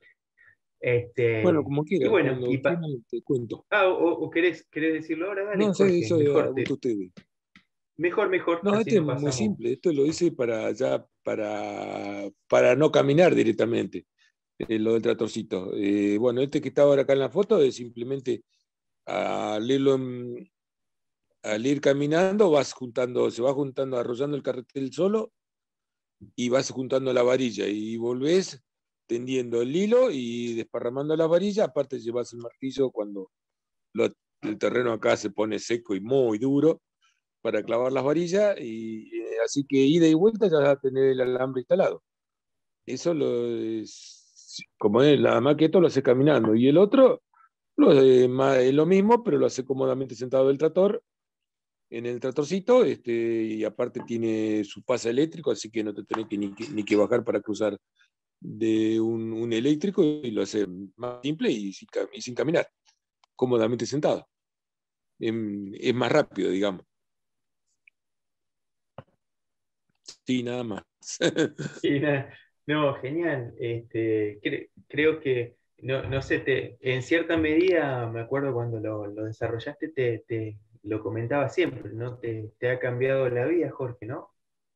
Bueno, Este, como y quiera, bueno, cuando y pa- quieran te cuento. ah, o, o querés, querés decirlo ahora, dale, No sé, Jorge, eso a mejor, te, gusto ustedes. mejor, mejor, No, así este es no muy pasamos. simple, esto lo hice para ya, para, para no caminar directamente, eh, lo del tractorcito. Eh, bueno, este que está ahora acá en la foto es simplemente al irlo en- al ir caminando, vas juntando, se va juntando, arrollando el carretel solo y vas juntando la varilla y volvés tendiendo el hilo y desparramando la varilla, aparte llevas el martillo cuando lo- el terreno acá se pone seco y muy duro para clavar las varillas, y eh, así que ida y vuelta ya vas a tener el alambre instalado. Eso lo es, como es, nada más que esto lo hace caminando, y el otro lo hace más- es lo mismo, pero lo hace cómodamente sentado del tractor, en el tractorcito, este, y aparte tiene su pasa eléctrico, así que no te tenés que ni, que ni que bajar para cruzar de un, un eléctrico, y lo hace más simple y sin, y sin caminar, cómodamente sentado. Es, es más rápido, digamos. Sí, nada más. Y nada, no, genial. Este, cre- creo que, no, no sé, te, en cierta medida, me acuerdo cuando lo, lo desarrollaste, te, te lo comentaba siempre, ¿no? Te, te ha cambiado la vida, Jorge, ¿no?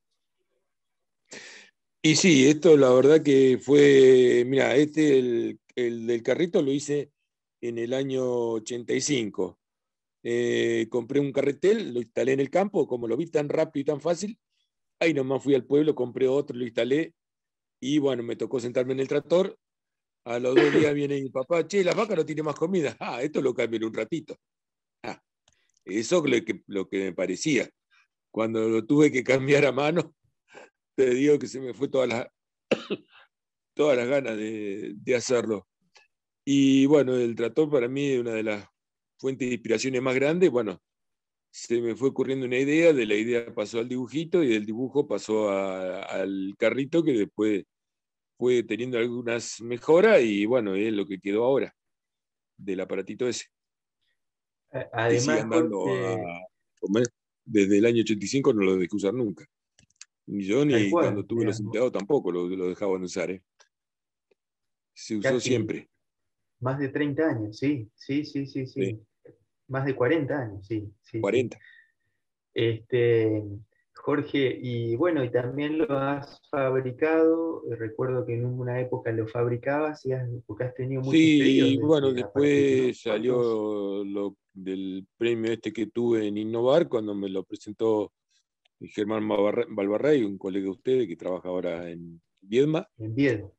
Y sí, esto la verdad que fue, mira, este, el, el del carrito lo hice en el año ochenta y cinco. Eh, compré un carretel, lo instalé en el campo, como lo vi tan rápido y tan fácil, ahí nomás fui al pueblo, compré otro, lo instalé, y bueno, me tocó sentarme en el tractor. A los dos días viene mi papá: che, la vaca no tiene más comida. Ah, esto lo cambio en un ratito. Ah, eso es lo que, lo que me parecía. Cuando lo tuve que cambiar a mano, te digo que se me fue toda la, todas las ganas de, de hacerlo. Y bueno, el tractor para mí es una de las fuentes de inspiraciones más grandes. Bueno, se me fue ocurriendo una idea, de la idea pasó al dibujito, y del dibujo pasó a, al carrito, que después fue teniendo algunas mejoras, y bueno, es lo que quedó ahora del aparatito ese, A- que sigue Además, andando a, Jorge, ¿cómo es? Desde el año ochenta y cinco no lo dejé usar nunca. Ni yo, tal ni cual, cuando tuve mira, los empleados tampoco lo, lo dejaban usar. ¿eh? Se usó casi siempre. más de treinta años, sí, sí, sí, sí, Sí, sí. Más de cuarenta años, sí, sí, sí. cuarenta. Este, Jorge, y bueno, y también lo has fabricado, eh, recuerdo que en una época lo fabricabas y has, porque has tenido muchos Sí, pedidos y de bueno, este aparatito, ¿no? después ¿Cuántos? salió lo del premio este que tuve en Innovar, cuando me lo presentó Germán Balbarra- Balbarray, un colega de ustedes que trabaja ahora en Viedma. En Viedo.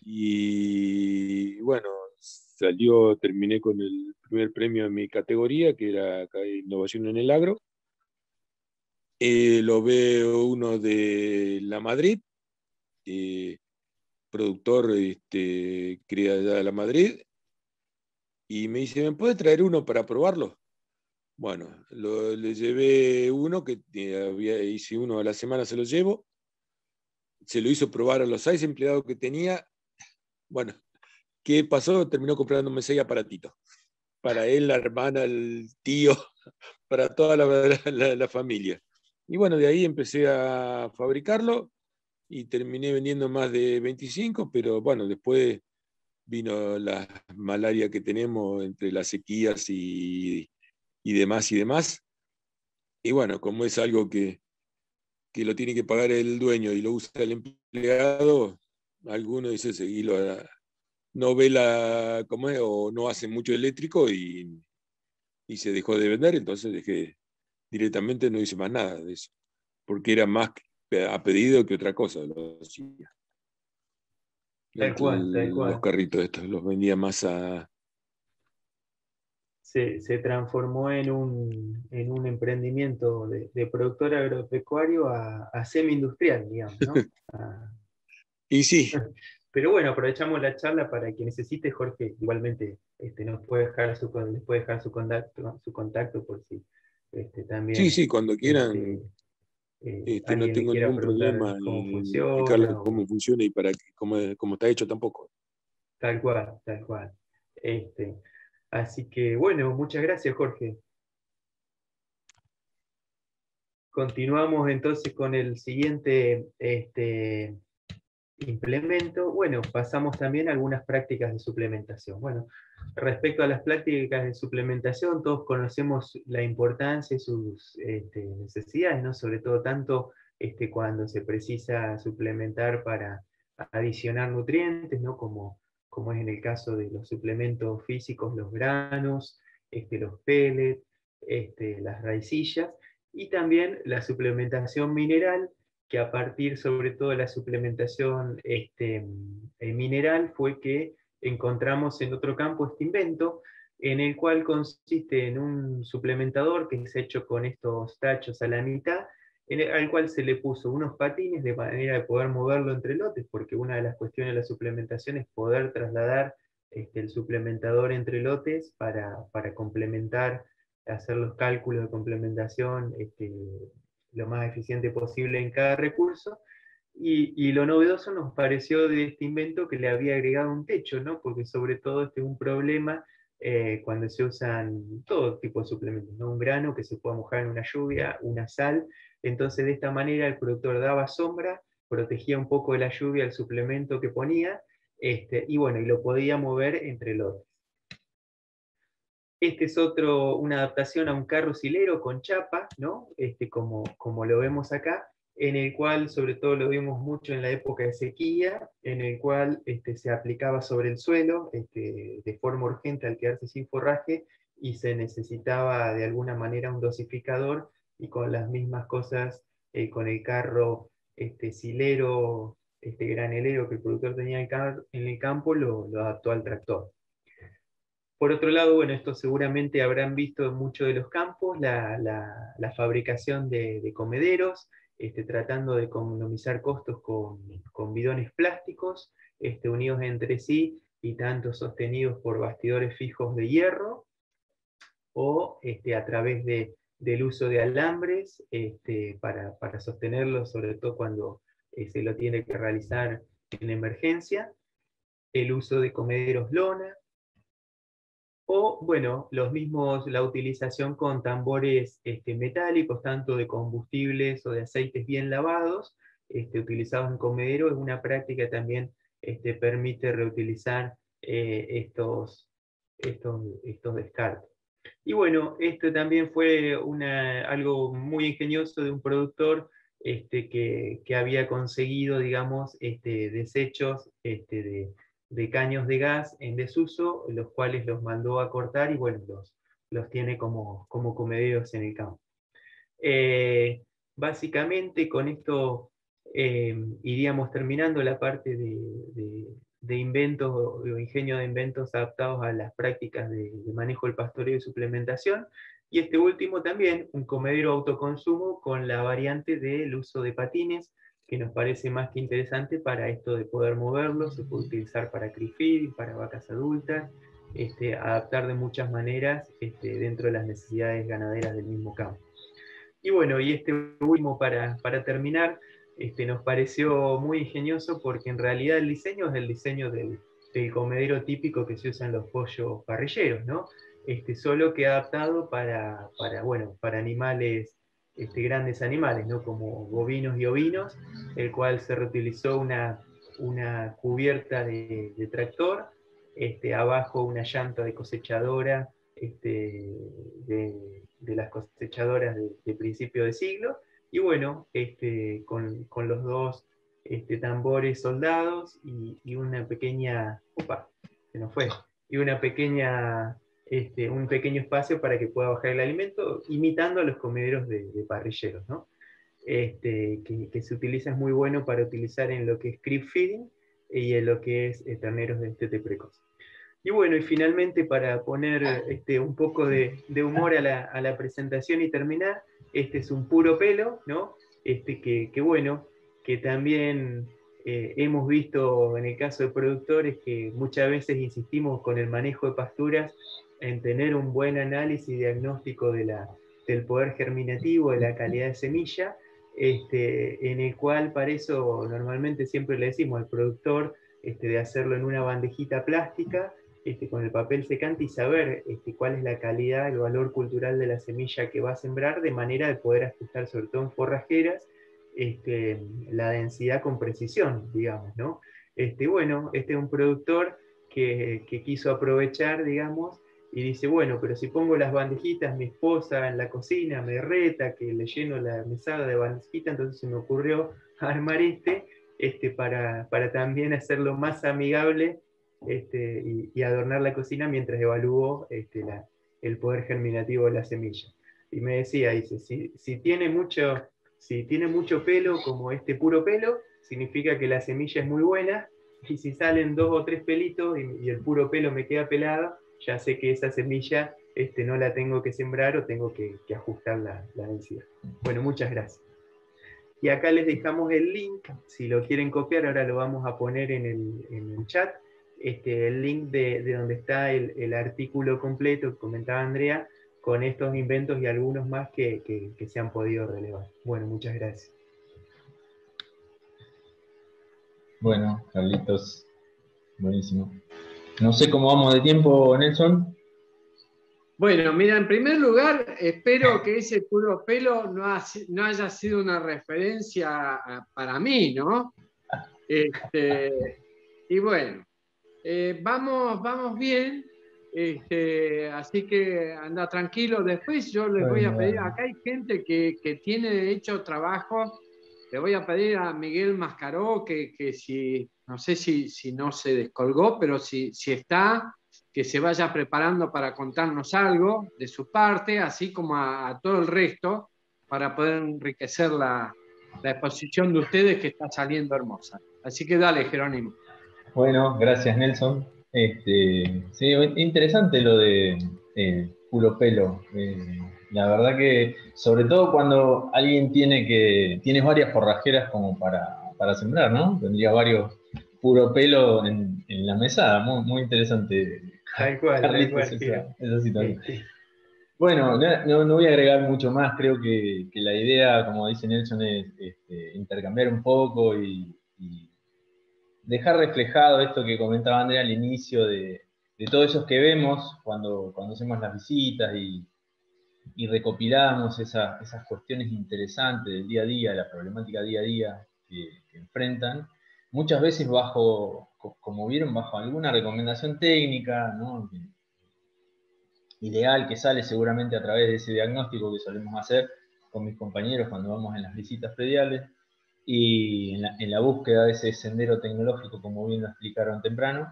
Y bueno, salió, terminé con el primer premio en mi categoría, que era acá Innovación en el Agro. Eh, lo veo uno de La Madrid, eh, productor, este, cría allá de La Madrid, y me dice: ¿me puede traer uno para probarlo? Bueno, lo, le llevé uno, que eh, había, hice uno a la semana, se lo llevo, se lo hizo probar a los seis empleados que tenía. Bueno, ¿qué pasó? Terminó comprándome seis aparatitos. Para él, la hermana, el tío, para toda la, la, la familia. Y bueno, de ahí empecé a fabricarlo y terminé vendiendo más de veinticinco, pero bueno, después vino la malaria que tenemos entre las sequías y, y demás y demás. Y bueno, como es algo que, que lo tiene que pagar el dueño y lo usa el empleado, alguno dice: seguilo, no ve la, ¿cómo es? O no hace mucho eléctrico y, y se dejó de vender, entonces dejé, directamente no hice más nada de eso, porque era más a pedido que otra cosa, lo hacía. Tal cual, tal cual. Los carritos estos los vendía más a... Se, se transformó en un, en un emprendimiento de, de productor agropecuario a, a semi-industrial, digamos, ¿no? A... Y sí. Pero bueno, aprovechamos la charla para quien necesite. Jorge igualmente este, nos puede dejar su, les puede dejar su contacto, su contacto por si este, también Sí, sí, cuando quieran, este, eh, este, no alguien le tengo quiera ningún preguntar problema cómo en explicarle funciona. cómo O, funciona y para qué, cómo, cómo está hecho tampoco. tal cual, tal cual. Este, así que bueno, muchas gracias, Jorge. Continuamos entonces con el siguiente este, implemento. Bueno, pasamos también a algunas prácticas de suplementación. Bueno, respecto a las prácticas de suplementación, todos conocemos la importancia y sus este, necesidades, ¿no? Sobre todo tanto este, cuando se precisa suplementar para adicionar nutrientes, ¿no? Como, como es en el caso de los suplementos físicos, los granos, este, los pellets, este, las raicillas, y también la suplementación mineral, que a partir sobre todo de la suplementación este, mineral fue que encontramos en otro campo este invento, en el cual consiste en un suplementador que es hecho con estos tachos a la mitad, en el, al cual se le puso unos patines de manera de poder moverlo entre lotes, porque una de las cuestiones de la suplementación es poder trasladar este, el suplementador entre lotes para, para complementar, hacer los cálculos de complementación este, lo más eficiente posible en cada recurso. Y, y, lo novedoso nos pareció de este invento que le había agregado un techo, ¿no? Porque sobre todo este es un problema eh, cuando se usan todo tipo de suplementos, ¿no? Un grano que se pueda mojar en una lluvia, una sal. Entonces de esta manera el productor daba sombra, protegía un poco de la lluvia el suplemento que ponía, este, y bueno, y lo podía mover entre lotes. Este es otro, una adaptación a un carro silero con chapa, ¿no? Este, como, como lo vemos acá, en el cual sobre todo lo vimos mucho en la época de sequía, en el cual este, se aplicaba sobre el suelo este, de forma urgente al quedarse sin forraje, y se necesitaba de alguna manera un dosificador, y con las mismas cosas, eh, con el carro este, silero, este, granelero que el productor tenía en el campo, lo, lo adaptó al tractor. Por otro lado, bueno, esto seguramente habrán visto en muchos de los campos, la, la, la fabricación de, de comederos, este, tratando de economizar costos con, con bidones plásticos, este, unidos entre sí y tanto sostenidos por bastidores fijos de hierro, o este, a través de, del uso de alambres este, para, para sostenerlos, sobre todo cuando eh, se lo tiene que realizar en emergencia, el uso de comederos lona, o, bueno, los mismos, la utilización con tambores este, metálicos, tanto de combustibles o de aceites bien lavados, este, utilizados en comedero, es una práctica que también este, permite reutilizar eh, estos, estos, estos descartes. Y bueno, esto también fue una, algo muy ingenioso de un productor este, que, que había conseguido, digamos, este, desechos este, de de caños de gas en desuso, los cuales los mandó a cortar y bueno, los, los tiene como, como comederos en el campo. Eh, básicamente con esto eh, iríamos terminando la parte de, de, de inventos o ingenio de inventos adaptados a las prácticas de, de manejo del pastoreo y suplementación. Y este último también, un comedero autoconsumo con la variante del uso de patines, que nos parece más que interesante para esto de poder moverlo. Se puede utilizar para crifeed, para vacas adultas, este, adaptar de muchas maneras este, dentro de las necesidades ganaderas del mismo campo. Y bueno, y este último para, para terminar, este, nos pareció muy ingenioso porque en realidad el diseño es el diseño del, del comedero típico que se usa en los pollos parrilleros, ¿no? Este, solo que adaptado para, para, bueno, para animales, este, grandes animales, ¿no? Como bovinos y ovinos, el cual se reutilizó una, una cubierta de, de tractor, este, abajo una llanta de cosechadora, este, de, de las cosechadoras de, de principio de siglo, y bueno, este, con, con los dos este, tambores soldados y, y una pequeña, opa, se nos fue. Y una pequeña, este, un pequeño espacio para que pueda bajar el alimento, imitando a los comederos de, de parrilleros, ¿no? Este, que, que se utiliza, es muy bueno para utilizar en lo que es crib feeding y en lo que es eh, terneros de destete precoz. Y bueno, y finalmente para poner este, un poco de, de humor a la, a la presentación y terminar, este es un puro pelo, ¿no? Este, que, que bueno, que también eh, hemos visto en el caso de productores que muchas veces insistimos con el manejo de pasturas en tener un buen análisis y diagnóstico de la, del poder germinativo, de la calidad de semilla, este, en el cual para eso normalmente siempre le decimos al productor este, de hacerlo en una bandejita plástica, Este, con el papel secante y saber este, cuál es la calidad, el valor cultural de la semilla que va a sembrar, de manera de poder ajustar, sobre todo en forrajeras, este, la densidad con precisión, digamos, ¿no? Este, bueno, este es un productor que, que quiso aprovechar, digamos, y dice, bueno, pero si pongo las bandejitas, mi esposa en la cocina me reta que le lleno la mesada de bandejitas, entonces se me ocurrió armar este, este para, para también hacerlo más amigable Este, y, y adornar la cocina mientras evalúo este, la, el poder germinativo de la semilla. Y me decía, dice, si, si, tiene mucho, si tiene mucho pelo, como este puro pelo, significa que la semilla es muy buena, y si salen dos o tres pelitos y, y el puro pelo me queda pelado, ya sé que esa semilla este, no la tengo que sembrar o tengo que, que ajustar la, la densidad. Bueno, muchas gracias. Y acá les dejamos el link, si lo quieren copiar, ahora lo vamos a poner en el, en el chat. Este, el link de, de donde está el, el artículo completo que comentaba Andrea, con estos inventos y algunos más que, que, que se han podido relevar. Bueno, muchas gracias. Bueno, Carlitos, buenísimo. No sé cómo vamos de tiempo, Nelson. Bueno, mira, en primer lugar, espero que ese puro pelo no, ha, no haya sido una referencia para mí, ¿no? Este, y bueno. Eh, vamos, vamos bien, este, así que anda tranquilo. Después yo les voy a pedir, acá hay gente que, que tiene hecho trabajo, le voy a pedir a Miguel Mascaró que, que si, no sé si, si no se descolgó, pero si, si está, que se vaya preparando para contarnos algo de su parte, así como a, a todo el resto, para poder enriquecer la, la exposición de ustedes que está saliendo hermosa. Así que dale, Jerónimo. Bueno, gracias Nelson. Este, sí, interesante lo de eh, puro pelo. Eh, la verdad que, sobre todo cuando alguien tiene que tienes varias forrajeras como para, para sembrar, ¿no? Tendría varios puro pelo en, en la mesada. Muy, muy interesante. Tal cual, Carlitos, tal cual, esa, esa situación. Sí. Bueno, no, no voy a agregar mucho más. Creo que, que la idea, como dice Nelson, es este, intercambiar un poco y, y dejar reflejado esto que comentaba Andrea al inicio de, de todos esos que vemos cuando, cuando hacemos las visitas y, y recopilamos esa, esas cuestiones interesantes del día a día, la problemática día a día que, que enfrentan, muchas veces bajo, como vieron, bajo alguna recomendación técnica, ¿no? Ideal, que sale seguramente a través de ese diagnóstico que solemos hacer con mis compañeros cuando vamos en las visitas prediales, y en la, en la búsqueda de ese sendero tecnológico, como bien lo explicaron temprano.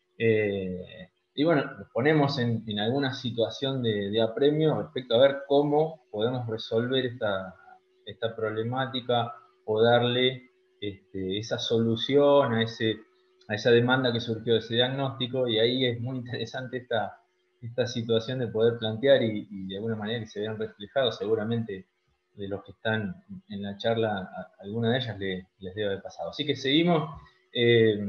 Eh, y bueno, nos ponemos en, en alguna situación de, de apremio respecto a ver cómo podemos resolver esta, esta problemática o darle este, esa solución a, ese, a esa demanda que surgió de ese diagnóstico, y ahí es muy interesante esta, esta situación de poder plantear y, y de alguna manera que se vean reflejados seguramente de los que están en la charla, a alguna de ellas les, les debe haber pasado. Así que seguimos eh,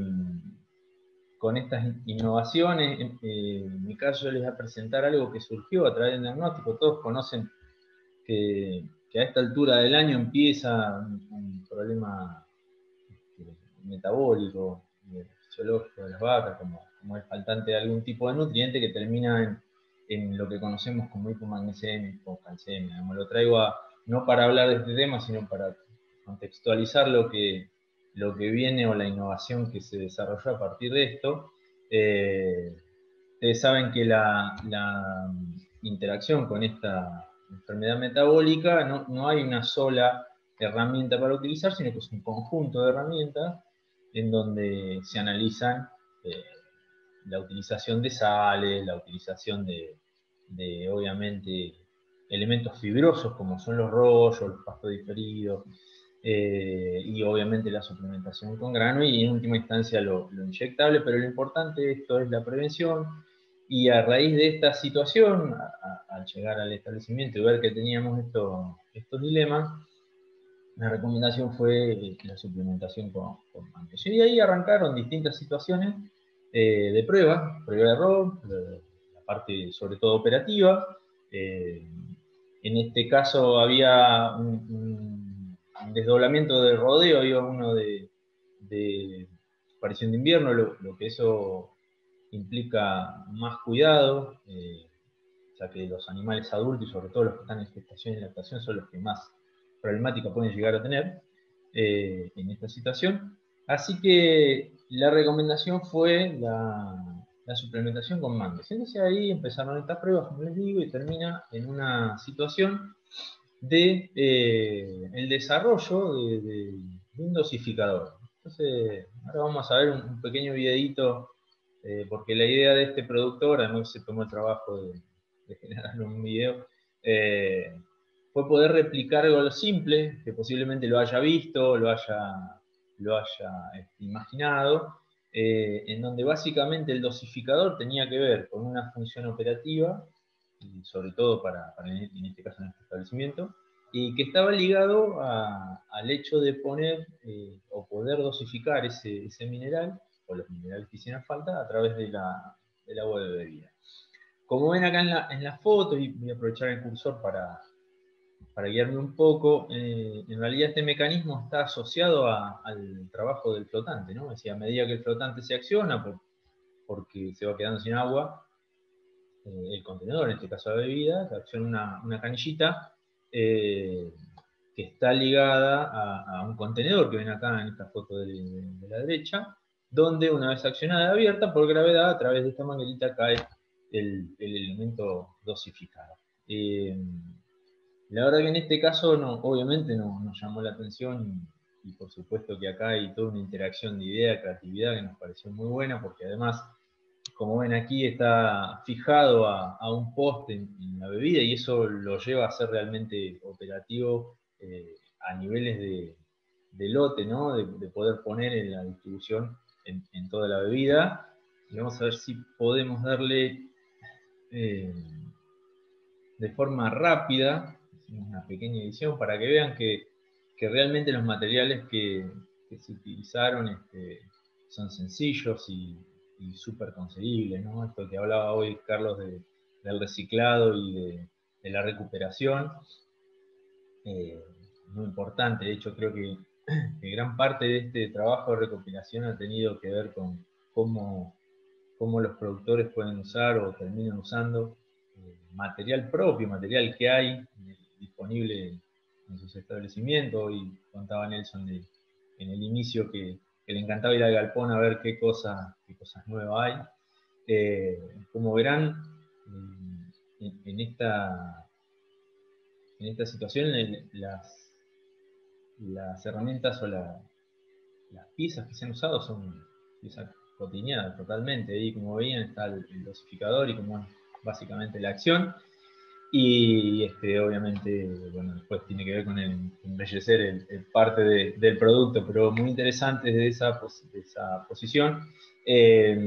con estas innovaciones. Eh, en mi caso yo les voy a presentar algo que surgió a través del diagnóstico. Todos conocen que, que a esta altura del año empieza un, un problema este, metabólico, fisiológico de las vacas, como, como el faltante de algún tipo de nutriente que termina en, en lo que conocemos como hipomagnesemia o calcemia. Me lo traigo a no para hablar de este tema, sino para contextualizar lo que, lo que viene o la innovación que se desarrolló a partir de esto. Eh, ustedes saben que la, la interacción con esta enfermedad metabólica no, no hay una sola herramienta para utilizar, sino que es un conjunto de herramientas en donde se analizan eh, la utilización de sales, la utilización de, de, obviamente, elementos fibrosos como son los rollos, los pastos diferidos, eh, y obviamente la suplementación con grano y en última instancia lo, lo inyectable, pero lo importante de esto es la prevención. Y a raíz de esta situación, al llegar al establecimiento y ver que teníamos esto, estos dilemas, la recomendación fue la suplementación con, con magnesio. Y ahí arrancaron distintas situaciones eh, de prueba, prueba de error, la parte sobre todo operativa. Eh, en este caso había un, un, un desdoblamiento de rodeo, había uno de, de aparición de invierno, lo, lo que eso implica más cuidado, eh, ya que los animales adultos y sobre todo los que están en gestación y lactación son los que más problemática pueden llegar a tener eh, en esta situación. Así que la recomendación fue la, la suplementación con magnesio. Entonces ahí empezaron estas pruebas, como les digo, y termina en una situación de eh, el desarrollo de, de, de un dosificador. Entonces ahora vamos a ver un, un pequeño videito, eh, porque la idea de este productor, además se tomó el trabajo de, de generar un video, eh, fue poder replicar algo simple, que posiblemente lo haya visto, lo haya, lo haya este, imaginado, eh, en donde básicamente el dosificador tenía que ver con una función operativa, y sobre todo para, para en este caso en este establecimiento, y que estaba ligado a, al hecho de poner eh, o poder dosificar ese, ese mineral, o los minerales que hicieran falta, a través de la, del agua de bebida. Como ven acá en la, en la foto, y voy a aprovechar el cursor para, para guiarme un poco, eh, en realidad este mecanismo está asociado a, al trabajo del flotante, ¿no? Es decir, a medida que el flotante se acciona, por, porque se va quedando sin agua, eh, el contenedor, en este caso la bebida, se acciona una, una canillita eh, que está ligada a, a un contenedor que ven acá en esta foto de, de, de la derecha, donde una vez accionada y abierta, por gravedad, a través de esta manguerita cae el, el elemento dosificado. Eh, La verdad que en este caso, no, obviamente no, nos llamó la atención y, y por supuesto que acá hay toda una interacción de idea, creatividad que nos pareció muy buena, porque además, como ven aquí, está fijado a, a un poste en, en la bebida y eso lo lleva a ser realmente operativo eh, a niveles de, de lote, ¿no? de, de poder poner en la distribución en, en toda la bebida. Y vamos a ver si podemos darle eh, de forma rápida una pequeña edición para que vean que, que realmente los materiales que, que se utilizaron este, son sencillos y, y súper conseguibles, ¿no? Esto que hablaba hoy Carlos de, del reciclado y de, de la recuperación, eh, muy importante. De hecho, creo que, que gran parte de este trabajo de recopilación ha tenido que ver con cómo, cómo los productores pueden usar o terminan usando eh, material propio, material que hay disponible en sus establecimientos. Y contaba Nelson de, en el inicio que, que le encantaba ir al galpón a ver qué, cosa, qué cosas nuevas hay. Eh, como verán, eh, en, en, esta, en esta situación el, las, las herramientas o la, las piezas que se han usado son piezas cotidianas totalmente. Ahí, como veían, está el, el dosificador y como es básicamente la acción. Y este, obviamente, bueno, después tiene que ver con el embellecer el, el parte de, del producto, pero muy interesante desde esa, de esa posición. Eh,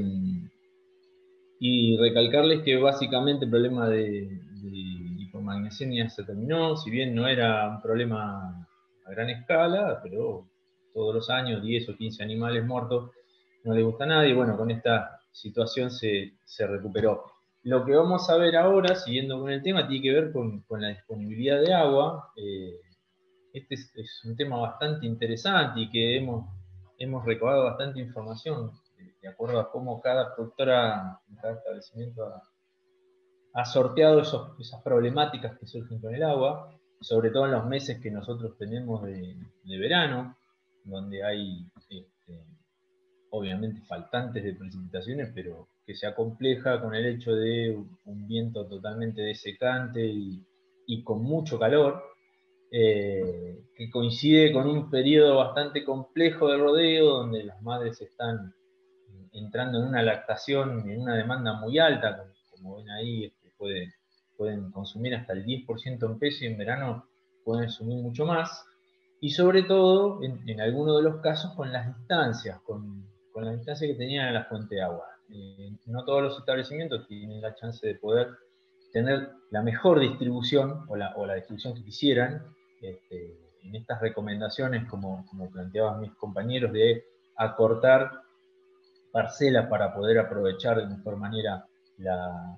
y recalcarles que básicamente el problema de, de hipomagnesemia se terminó, si bien no era un problema a gran escala, pero todos los años diez o quince animales muertos no le gusta a nadie. Bueno, con esta situación se, se recuperó. Lo que vamos a ver ahora, siguiendo con el tema, tiene que ver con, con la disponibilidad de agua. Eh, este es, es un tema bastante interesante y que hemos, hemos recabado bastante información de, de acuerdo a cómo cada productora, cada establecimiento ha, ha sorteado esos, esas problemáticas que surgen con el agua, sobre todo en los meses que nosotros tenemos de, de verano, donde hay este, obviamente faltantes de precipitaciones, pero que se acompleja con el hecho de un viento totalmente desecante y, y con mucho calor, eh, que coincide con un periodo bastante complejo de rodeo, donde las madres están entrando en una lactación, en una demanda muy alta, como, como ven ahí, este, puede, pueden consumir hasta el diez por ciento en peso y en verano pueden consumir mucho más. Y sobre todo, en, en algunos de los casos, con las distancias, con, con la distancia que tenían en la fuente de agua. Eh, no todos los establecimientos tienen la chance de poder tener la mejor distribución, o la, o la distribución que quisieran, este, en estas recomendaciones, como, como planteaban mis compañeros, de acortar parcelas para poder aprovechar de mejor manera la,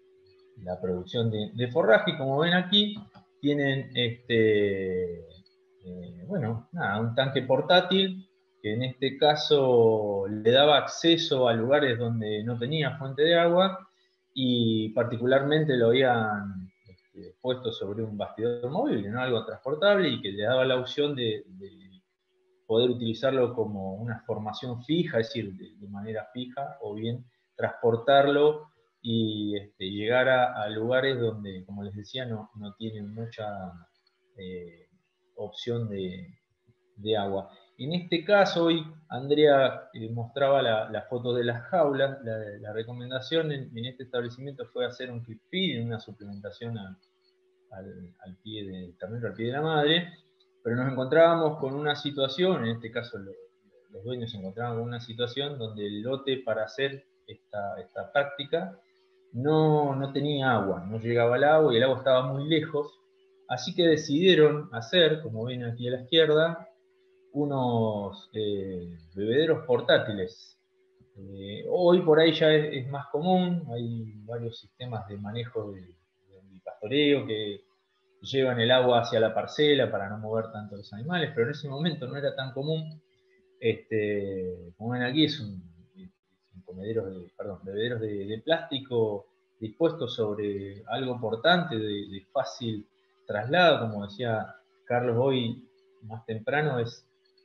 la producción de, de forraje. Y como ven aquí, tienen este, eh, bueno, nada, un tanque portátil que en este caso le daba acceso a lugares donde no tenía fuente de agua, y particularmente lo habían este, puesto sobre un bastidor móvil, ¿no? Algo transportable, y que le daba la opción de, de poder utilizarlo como una formación fija, es decir, de, de manera fija, o bien transportarlo y este, llegar a, a lugares donde, como les decía, no, no tienen mucha eh, opción de, de agua. En este caso, hoy Andrea eh, mostraba la, la foto de las jaulas. La, la recomendación en, en este establecimiento fue hacer un clip feed, una suplementación a, al, al pie del ternero, al pie de la madre, pero nos encontrábamos con una situación, en este caso lo, los dueños se encontraban con una situación donde el lote para hacer esta, esta práctica no, no tenía agua, no llegaba el agua y el agua estaba muy lejos, así que decidieron hacer, como ven aquí a la izquierda, unos eh, bebederos portátiles. Eh, hoy por ahí ya es, es más común, hay varios sistemas de manejo de, de pastoreo que llevan el agua hacia la parcela para no mover tanto los animales, pero en ese momento no era tan común. Este, como ven aquí, es un, un comederos de, perdón, bebederos de, de plástico dispuestos sobre algo portante, de, de fácil traslado, como decía Carlos hoy más temprano, es,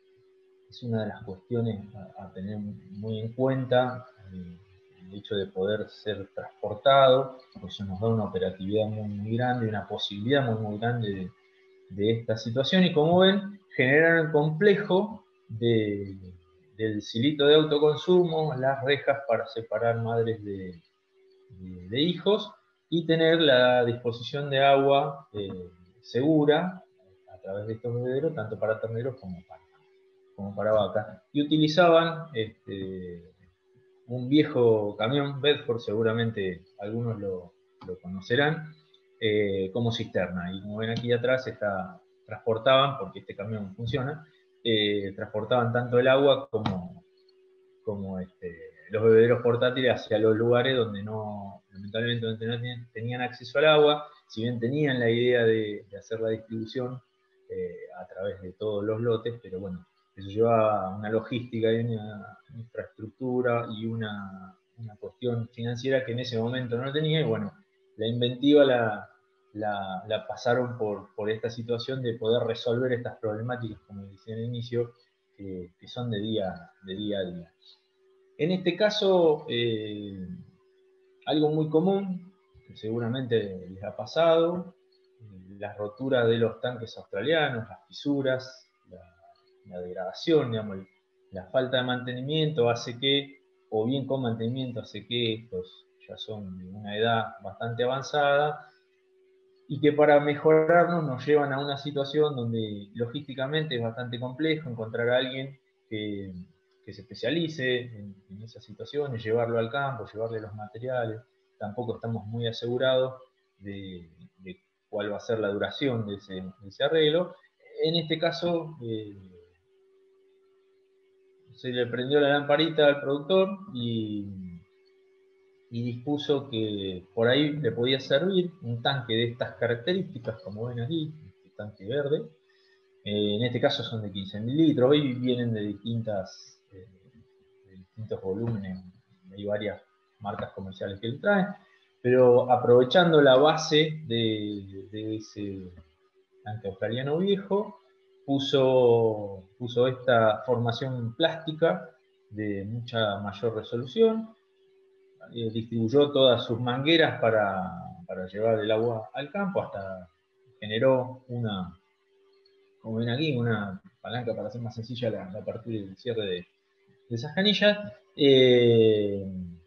es una de las cuestiones a, a tener muy en cuenta. Eh, el hecho de poder ser transportado, pues eso nos da una operatividad muy, muy grande, una posibilidad muy, muy grande de, de esta situación. Y como ven, generar el complejo de, del silito de autoconsumo, las rejas para separar madres de, de, de hijos, y tener la disposición de agua eh, segura a través de estos bebederos, tanto para terneros como para, como para vacas. Y utilizaban este, un viejo camión Bedford, seguramente algunos lo, lo conocerán, eh, como cisterna. Y como ven aquí atrás, está, transportaban, porque este camión funciona, eh, transportaban tanto el agua como, como este, los bebederos portátiles hacia los lugares donde no, lamentablemente no tenían, tenían acceso al agua, si bien tenían la idea de, de hacer la distribución eh, a través de todos los lotes, pero bueno, eso lleva una logística y una infraestructura y una, una cuestión financiera que en ese momento no tenía, y bueno, la inventiva la, la, la pasaron por, por esta situación de poder resolver estas problemáticas, como decía al inicio, que, que son de día, de día a día. En este caso, eh, algo muy común, que seguramente les ha pasado, eh, las roturas de los tanques australianos, las fisuras, la, la degradación, digamos, la falta de mantenimiento hace que, o bien con mantenimiento hace que estos ya son de una edad bastante avanzada, y que para mejorarnos nos llevan a una situación donde logísticamente es bastante complejo encontrar a alguien que, que se especialice en, en esas situaciones, llevarlo al campo, llevarle los materiales. Tampoco estamos muy asegurados de, de cuál va a ser la duración de ese, de ese arreglo. En este caso, eh, se le prendió la lamparita al productor y, y dispuso que por ahí le podía servir un tanque de estas características, como ven aquí, este tanque verde. Eh, en este caso son de quince mil litros, hoy vienen de, distintas, eh, de distintos volúmenes, hay varias marcas comerciales que lo traen, pero aprovechando la base de, de ese tanque australiano viejo, puso, puso esta formación plástica de mucha mayor resolución, eh, distribuyó todas sus mangueras para, para llevar el agua al campo, hasta generó una, como ven aquí, una palanca para hacer más sencilla la, la apertura y el cierre de, de esas canillas. Eh,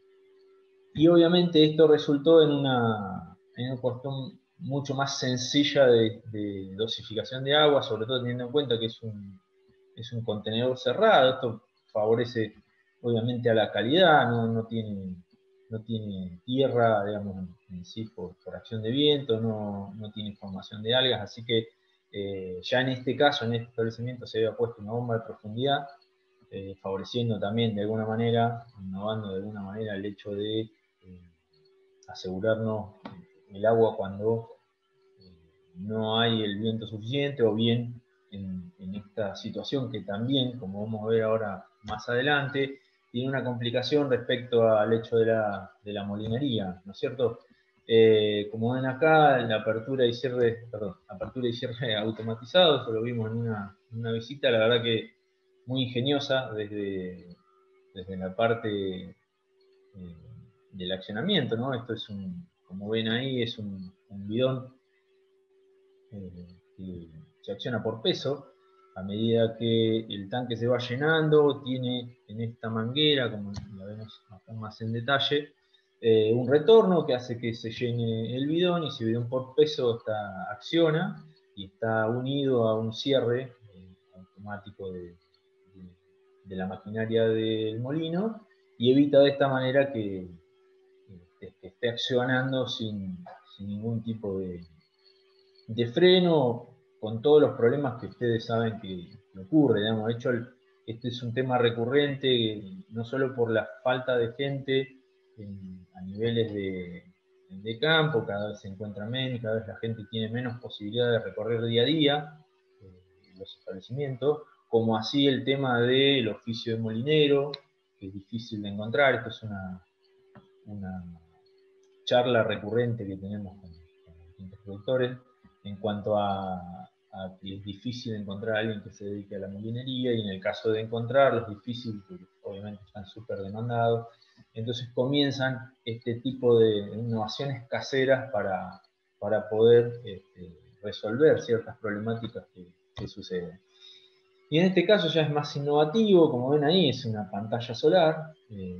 y obviamente esto resultó en una, en una cuestión mucho más sencilla de, de dosificación de agua, sobre todo teniendo en cuenta que es un, es un contenedor cerrado. Esto favorece obviamente a la calidad, no, no, tiene, no tiene tierra, digamos, en sí por, por acción de viento, no, no tiene formación de algas, así que eh, ya en este caso, en este establecimiento se había puesto una bomba de profundidad, eh, favoreciendo también de alguna manera, innovando de alguna manera el hecho de eh, asegurarnos el agua cuando eh, no hay el viento suficiente, o bien en, en esta situación que también, como vamos a ver ahora más adelante, tiene una complicación respecto al hecho de la, de la molinería, ¿no es cierto? Eh, como ven acá, la apertura y cierre, perdón, apertura y cierre automatizado, eso lo vimos en una, en una visita, la verdad que muy ingeniosa desde, desde la parte eh, del accionamiento, ¿no? Esto es un, como ven ahí, es un, un bidón eh, que se acciona por peso. A medida que el tanque se va llenando, tiene en esta manguera, como la vemos acá más en detalle, eh, un retorno que hace que se llene el bidón, y ese bidón por peso está, acciona y está unido a un cierre eh, automático de, de, de la maquinaria del molino, y evita de esta manera que, que, que esté accionando sin, sin ningún tipo de, de freno, con todos los problemas que ustedes saben que, que ocurre. Digamos. De hecho, el, este es un tema recurrente, no solo por la falta de gente en, a niveles de, de campo, cada vez se encuentra menos, cada vez la gente tiene menos posibilidad de recorrer día a día eh, los establecimientos, como así el tema del oficio de molinero, que es difícil de encontrar. Esto es una, una charla recurrente que tenemos con, con los distintos productores, en cuanto a, a que es difícil encontrar a alguien que se dedique a la molinería, y en el caso de encontrarlo es difícil porque obviamente están súper demandados. Entonces comienzan este tipo de innovaciones caseras para, para poder este, resolver ciertas problemáticas que, que suceden. Y en este caso ya es más innovativo, como ven ahí, es una pantalla solar eh,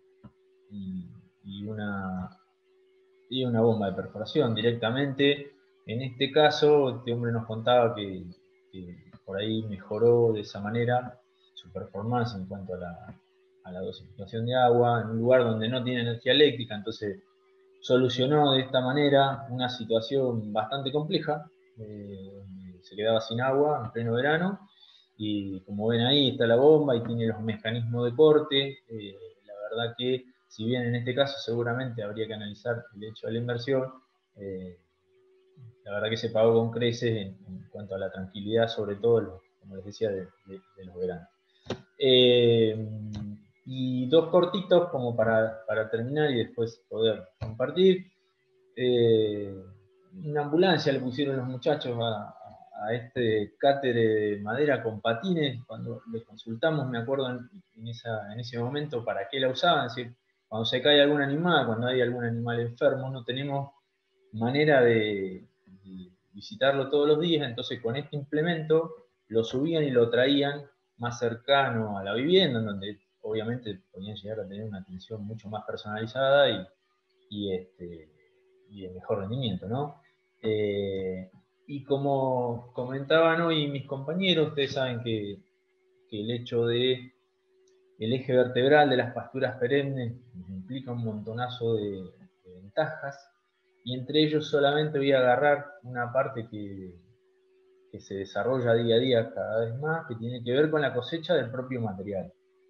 y, y, una, y una bomba de perforación directamente. En este caso, este hombre nos contaba que, que por ahí mejoró de esa manera su performance en cuanto a la, a la dosificación de agua, en un lugar donde no tiene energía eléctrica. Entonces solucionó de esta manera una situación bastante compleja. Eh, se quedaba sin agua en pleno verano, y como ven ahí está la bomba y tiene los mecanismos de corte. Eh, la verdad que, si bien en este caso seguramente habría que analizar el hecho de la inversión, eh, la verdad que se pagó con creces en, en cuanto a la tranquilidad, sobre todo, como les decía, de, de, de los veranos. Eh, y dos cortitos como para, para terminar y después poder compartir. Eh, una ambulancia le pusieron los muchachos a, a este cátere de madera con patines. Cuando le consultamos, me acuerdo en, en, esa, en ese momento para qué la usaban. Es decir, cuando se cae algún animal, cuando hay algún animal enfermo, no tenemos manera de, de visitarlo todos los días, entonces con este implemento lo subían y lo traían más cercano a la vivienda, en donde obviamente podían llegar a tener una atención mucho más personalizada y, y, este, y de mejor rendimiento, ¿no? Eh, y como comentaban hoy mis compañeros, ustedes saben que, que el hecho de el eje vertebral de las pasturas perennes implica un montonazo de, de ventajas, y entre ellos solamente voy a agarrar una parte que, que se desarrolla día a día cada vez más, que tiene que ver con la cosecha del propio material.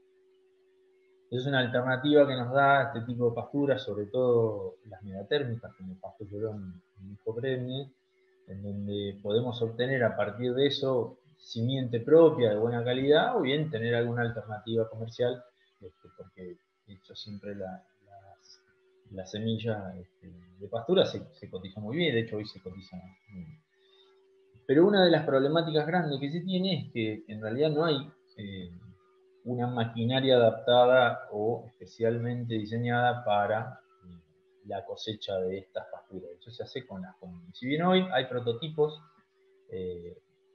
Es una alternativa que nos da este tipo de pasturas, sobre todo las megatérmicas, como el pasto llorón y hijo premie, en donde podemos obtener a partir de eso simiente propia de buena calidad, o bien tener alguna alternativa comercial, este, porque de hecho siempre la, las, las semillas este, de pastura se, se cotiza muy bien, de hecho hoy se cotiza muy bien. Pero una de las problemáticas grandes que se tiene es que en realidad no hay eh, una maquinaria adaptada o especialmente diseñada para eh, la cosecha de estas pasturas. Eso se hace con las comunes. Si bien hoy hay prototipos eh,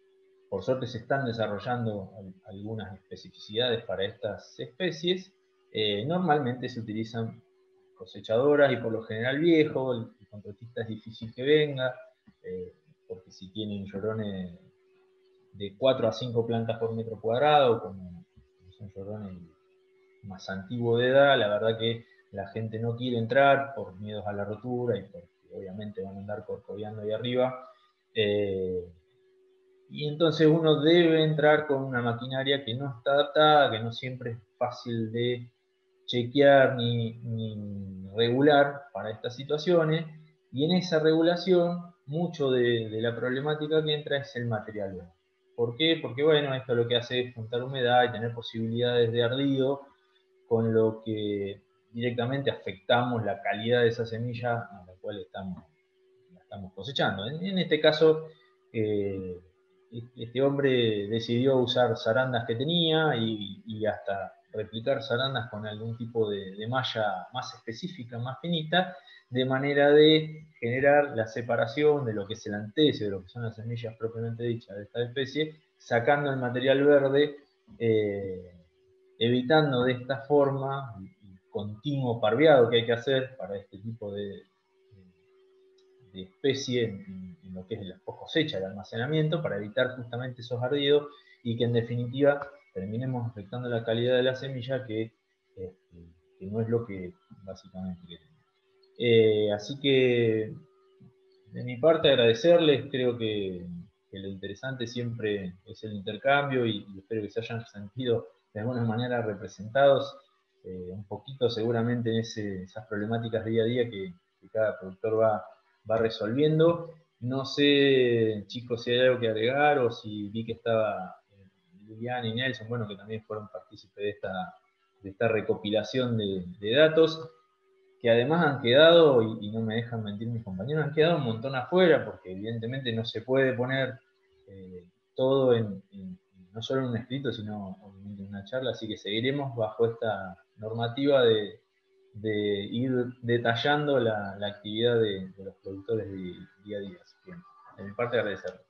por suerte se están desarrollando algunas especificidades para estas especies. Eh, normalmente se utilizan cosechadoras y por lo general viejo, el, el contratista es difícil que venga, eh, porque si tienen llorones de cuatro a cinco plantas por metro cuadrado, como son llorones más antiguos de edad, la verdad que la gente no quiere entrar por miedos a la rotura y porque obviamente van a andar corcoveando ahí arriba. Eh, y entonces uno debe entrar con una maquinaria que no está adaptada, que no siempre es fácil de chequear ni, ni regular para estas situaciones, y en esa regulación mucho de, de la problemática que entra es el material verde. ¿Por qué? Porque bueno, esto lo que hace es juntar humedad y tener posibilidades de ardido, con lo que directamente afectamos la calidad de esa semilla a la cual estamos, la estamos cosechando. En, en este caso, eh, este hombre decidió usar zarandas que tenía y, y hasta replicar zarandas con algún tipo de, de malla más específica, más finita, de manera de generar la separación de lo que es el antece, de lo que son las semillas propiamente dichas de esta especie, sacando el material verde, eh, evitando de esta forma el continuo parveado que hay que hacer para este tipo de, de especie en, en lo que es la cosecha, el almacenamiento, para evitar justamente esos ardidos y que en definitiva terminemos afectando la calidad de la semilla, que, eh, que no es lo que básicamente queremos. Eh, así que de mi parte agradecerles, creo que, que lo interesante siempre es el intercambio y, y espero que se hayan sentido de alguna manera representados eh, un poquito seguramente en ese, esas problemáticas día a día que, que cada productor va, va resolviendo. No sé, chicos, si hay algo que agregar o si vi que estaba Liliana y Nelson, bueno, que también fueron partícipes de esta, de esta recopilación de, de datos, que además han quedado, y, y no me dejan mentir mis compañeros, han quedado un montón afuera, porque evidentemente no se puede poner eh, todo en, en, no solo en un escrito, sino obviamente en una charla, así que seguiremos bajo esta normativa de, de ir detallando la, la actividad de, de los productores de, día a día. Así que, de mi parte, agradecerles.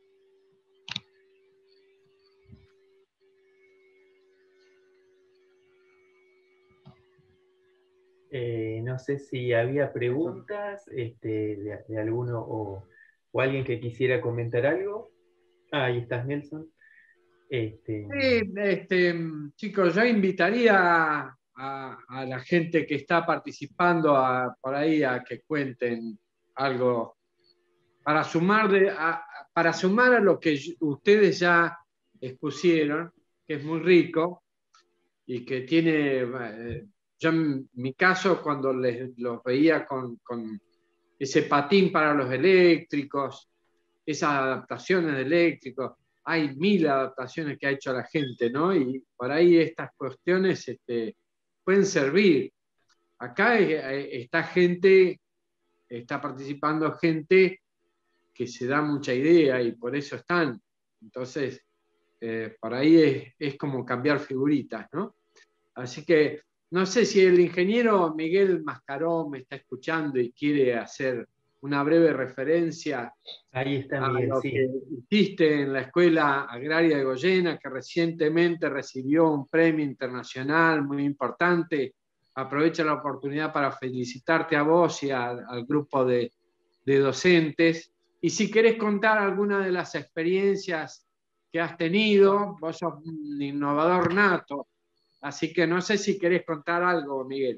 Eh, no sé si había preguntas este, de, de alguno o, o alguien que quisiera comentar algo. Ah, ahí estás, Nelson. Este... Sí, este, chicos, yo invitaría a, a la gente que está participando a, por ahí a que cuenten algo para sumar, de, a, para sumar a lo que ustedes ya expusieron, que es muy rico y que tiene, eh, yo en mi caso cuando les, los veía con, con ese patín para los eléctricos, esas adaptaciones de eléctricos, hay mil adaptaciones que ha hecho la gente, ¿no? Y por ahí estas cuestiones este, pueden servir. Acá está gente, está participando gente que se da mucha idea y por eso están. Entonces, eh, por ahí es, es como cambiar figuritas, ¿no? Así que no sé si el ingeniero Miguel Mascarón me está escuchando y quiere hacer una breve referencia Ahí está a Miguel, lo sí. que hiciste en la Escuela Agraria de Goyena, que recientemente recibió un premio internacional muy importante. Aprovecho la oportunidad para felicitarte a vos y a, al grupo de, de docentes. Y si querés contar alguna de las experiencias que has tenido, vos sos un innovador nato. Así que no sé si querés contar algo, Miguel.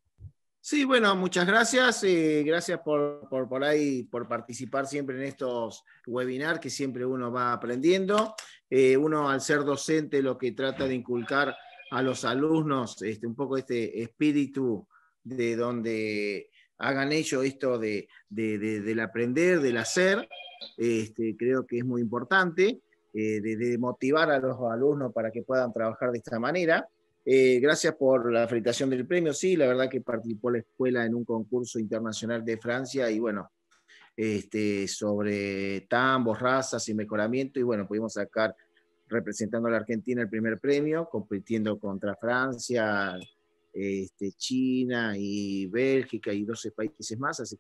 Sí, bueno, muchas gracias. Eh, gracias por, por, por ahí, por participar siempre en estos webinars que siempre uno va aprendiendo. Eh, uno, al ser docente, lo que trata de inculcar a los alumnos este, un poco este espíritu de donde hagan ellos esto de, de, de, del aprender, del hacer. Este, creo que es muy importante, eh, de, de motivar a los alumnos para que puedan trabajar de esta manera. Eh, gracias por la felicitación del premio. Sí, la verdad que participó la escuela en un concurso internacional de Francia y bueno, este, sobre tambos, razas y mejoramiento, y bueno, pudimos sacar, representando a la Argentina, el primer premio, compitiendo contra Francia, este, China y Bélgica y doce países más, así que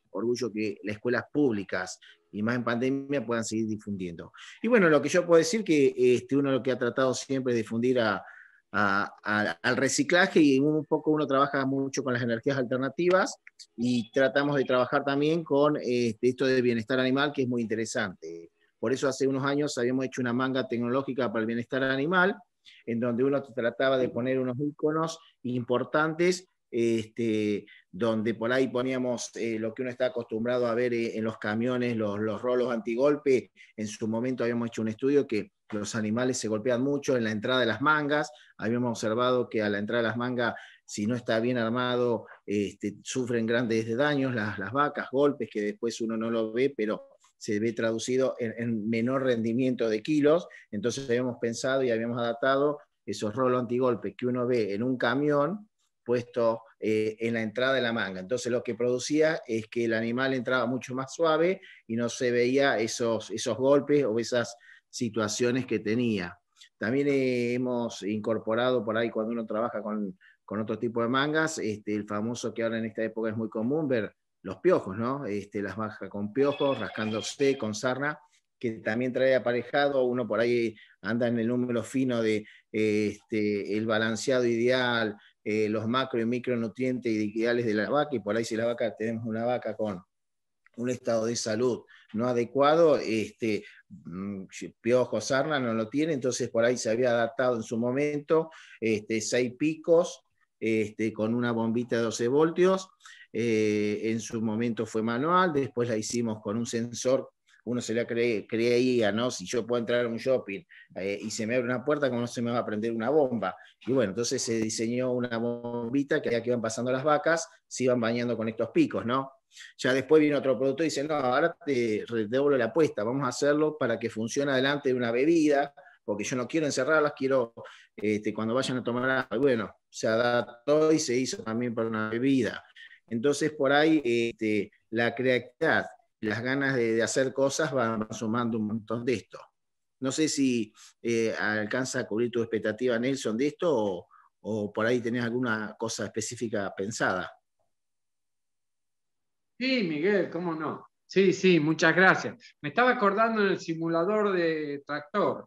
orgullo que las escuelas públicas, y más en pandemia, puedan seguir difundiendo. Y bueno, lo que yo puedo decir que este, uno lo que ha tratado siempre es difundir a, a, a, al reciclaje, y un poco uno trabaja mucho con las energías alternativas, y tratamos de trabajar también con este, esto de bienestar animal, que es muy interesante. Por eso hace unos años habíamos hecho una manga tecnológica para el bienestar animal, en donde uno trataba de poner unos iconos importantes, este, donde por ahí poníamos eh, lo que uno está acostumbrado a ver eh, en los camiones, los, los rolos antigolpe. En su momento habíamos hecho un estudio que los animales se golpean mucho en la entrada de las mangas. Habíamos observado que a la entrada de las mangas, si no está bien armado, este, sufren grandes daños las, las vacas, golpes que después uno no lo ve, pero se ve traducido en, en menor rendimiento de kilos. Entonces habíamos pensado y habíamos adaptado esos rolos antigolpes que uno ve en un camión puesto eh, en la entrada de la manga. Entonces lo que producía es que el animal entraba mucho más suave y no se veía esos, esos golpes o esas situaciones que tenía. También eh, hemos incorporado por ahí, cuando uno trabaja con, con otro tipo de mangas, este, el famoso que ahora en esta época es muy común ver, los piojos, ¿no? Este, las mangas con piojos, rascándose con sarna, que también trae aparejado, uno por ahí anda en el número fino de eh, este, el balanceado ideal, eh, los macro y micronutrientes ideales de la vaca, y por ahí si la vaca, tenemos una vaca con un estado de salud no adecuado, este, piojo, sarna no lo tiene, entonces por ahí se había adaptado en su momento este, seis picos este, con una bombita de doce voltios, eh, en su momento fue manual, después la hicimos con un sensor. Uno se le cree, creía, ¿no? Si yo puedo entrar a un shopping eh, y se me abre una puerta, ¿cómo no se me va a prender una bomba? Y bueno, entonces se diseñó una bombita que ya que iban pasando las vacas, se iban bañando con estos picos, ¿no? Ya después viene otro producto y dice, no, ahora te devuelvo la apuesta, vamos a hacerlo para que funcione adelante de una bebida, porque yo no quiero encerrarlas, quiero este, cuando vayan a tomar agua. Bueno, se adaptó y se hizo también para una bebida. Entonces, por ahí, este, la creatividad, las ganas de, de hacer cosas van, van sumando un montón de esto. No sé si eh, alcanza a cubrir tu expectativa, Nelson, de esto, o, o por ahí tenés alguna cosa específica pensada. Sí, Miguel, cómo no. Sí, sí, muchas gracias. Me estaba acordando en el simulador de tractor.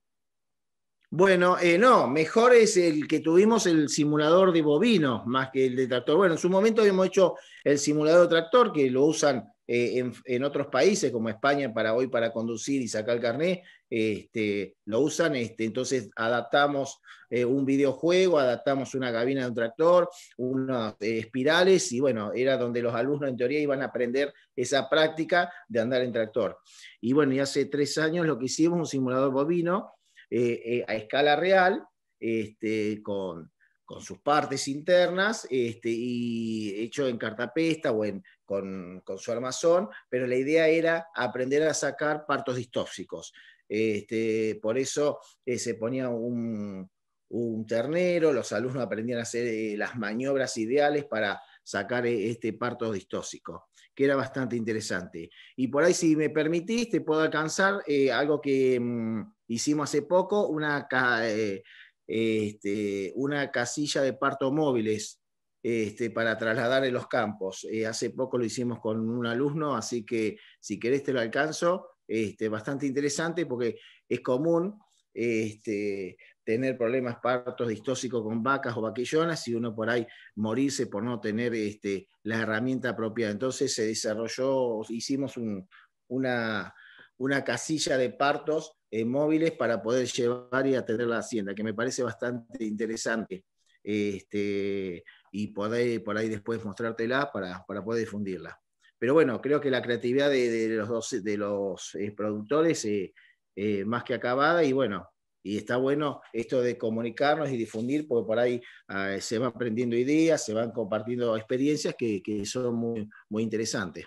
Bueno, eh, no, mejor es el que tuvimos el simulador de bovino más que el de tractor. Bueno, en su momento habíamos hecho el simulador de tractor, que lo usan eh, en, en otros países como España para hoy para conducir y sacar el carnet, este, lo usan, este, entonces adaptamos eh, un videojuego, adaptamos una cabina de un tractor, unas eh, espirales, y bueno, era donde los alumnos en teoría iban a aprender esa práctica de andar en tractor. Y bueno, y hace tres años lo que hicimos, un simulador bovino, Eh, eh, a escala real, este, con, con sus partes internas, este, y hecho en cartapesta o en, con, con su armazón, pero la idea era aprender a sacar partos distóxicos. Este, por eso eh, se ponía un, un ternero, los alumnos aprendían a hacer eh, las maniobras ideales para sacar eh, este parto distóxico, que era bastante interesante. Y por ahí, si me permitís, te puedo alcanzar eh, algo que mmm, hicimos hace poco, una, eh, este, una casilla de parto móviles este, para trasladar en los campos. Eh, hace poco lo hicimos con un alumno, así que si querés te lo alcanzo. Este, bastante interesante porque es común este, tener problemas partos distóxicos con vacas o vaquillonas y uno por ahí morirse por no tener este, la herramienta apropiada. Entonces se desarrolló, hicimos un, una, una casilla de partos eh, móviles para poder llevar y atender la hacienda, que me parece bastante interesante. Este, y poder por ahí después mostrártela para, para poder difundirla. Pero bueno, creo que la creatividad de, de los, dos, de los eh, productores eh, eh, más que acabada, y bueno, y está bueno esto de comunicarnos y difundir, porque por ahí eh, se van aprendiendo ideas, se van compartiendo experiencias que, que son muy, muy interesantes.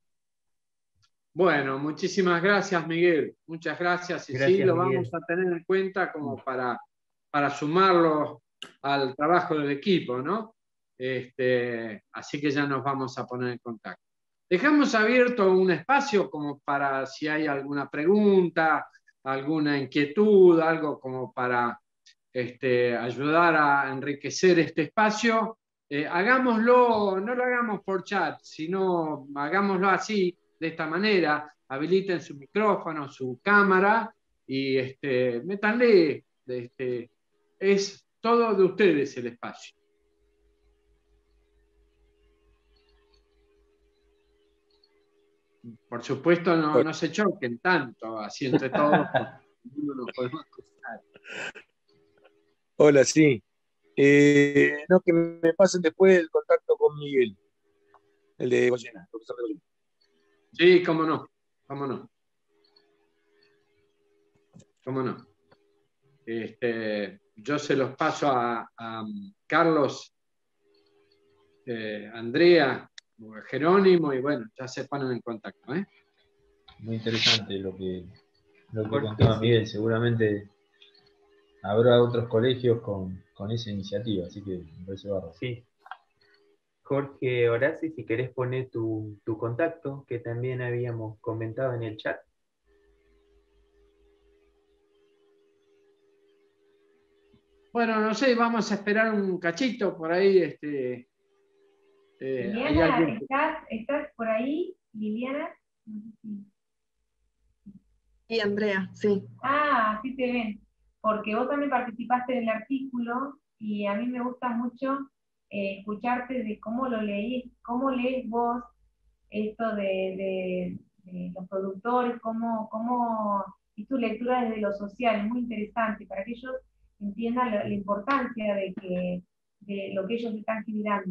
Bueno, muchísimas gracias, Miguel. Muchas gracias. Y Gracias, sí, lo Miguel. vamos a tener en cuenta como para, para sumarlo al trabajo del equipo, ¿no? Este, así que ya nos vamos a poner en contacto. Dejamos abierto un espacio como para si hay alguna pregunta, alguna inquietud, algo como para este, ayudar a enriquecer este espacio. Eh, hagámoslo, no lo hagamos por chat, sino hagámoslo así, de esta manera, habiliten su micrófono, su cámara y este, métanle, este, es todo de ustedes el espacio. Por supuesto, no, no se choquen tanto, así entre todos, porque no nos podemos cruzar. Hola, sí. Eh, no, que me pasen después el contacto con Miguel, el de Goyena, profesor de Goyena. Sí, cómo no, cómo no. Cómo no. Este, yo se los paso a, a Carlos, eh, Andrea, Jerónimo, y bueno, ya se ponen en contacto. ¿eh? Muy interesante lo que, lo que contaba Miguel. Seguramente habrá otros colegios con, con esa iniciativa, así que me parece bárbaro. Sí. Jorge Horaci, si querés poner tu, tu contacto, que también habíamos comentado en el chat. Bueno, no sé, vamos a esperar un cachito por ahí. Este, eh, Liliana, ¿hay alguien? ¿estás, ¿estás por ahí, Liliana? Sí, Andrea, sí. Ah, sí te ven, porque vos también participaste del artículo y a mí me gusta mucho eh, escucharte de cómo lo leí, cómo lees vos esto de, de, de los productores, cómo, cómo y tu lectura desde lo social, es muy interesante para que ellos entiendan la, la importancia de, que, de lo que ellos están generando.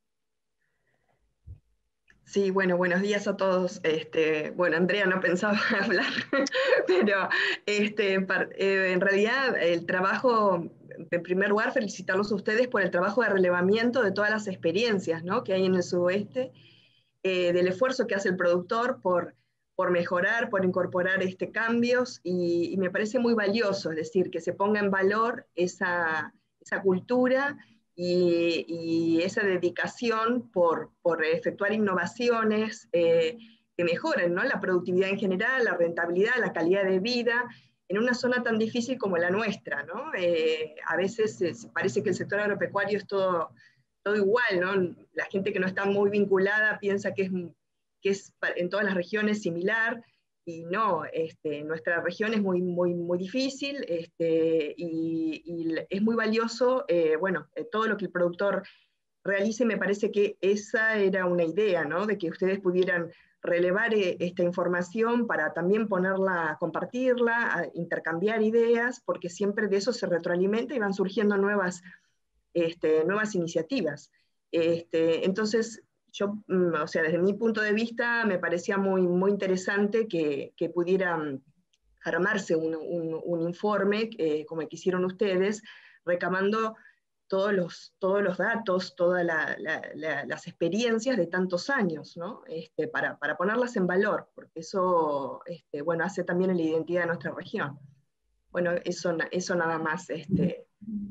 Sí, bueno, buenos días a todos. Este, bueno, Andrea no pensaba hablar, pero este, par, eh, en realidad el trabajo, en primer lugar, felicitarlos a ustedes por el trabajo de relevamiento de todas las experiencias, ¿no?, que hay en el sudoeste, eh, del esfuerzo que hace el productor por, por mejorar, por incorporar este, cambios, y, y me parece muy valioso, es decir, que se ponga en valor esa, esa cultura y, y esa dedicación por, por efectuar innovaciones eh, que mejoren, ¿no?, la productividad en general, la rentabilidad, la calidad de vida, en una zona tan difícil como la nuestra, ¿no? Eh, a veces eh, parece que el sector agropecuario es todo, todo igual, ¿no? La gente que no está muy vinculada piensa que es, que es en todas las regiones similar, y no, este, nuestra región es muy, muy, muy difícil, este, y, y es muy valioso, eh, bueno, eh, todo lo que el productor realice. Me parece que esa era una idea, ¿no?, de que ustedes pudieran relevar eh, esta información para también ponerla, compartirla, intercambiar ideas, porque siempre de eso se retroalimenta y van surgiendo nuevas, este, nuevas iniciativas. Este, entonces, yo, o sea, desde mi punto de vista, me parecía muy, muy interesante que, que pudiera armarse un, un, un informe, eh, como el que hicieron ustedes, recabando todos los, todos los datos, todas la, la, la, las experiencias de tantos años, ¿no?, este, para, para ponerlas en valor, porque eso, este, bueno, hace también la identidad de nuestra región. Bueno, eso, eso nada más. Este...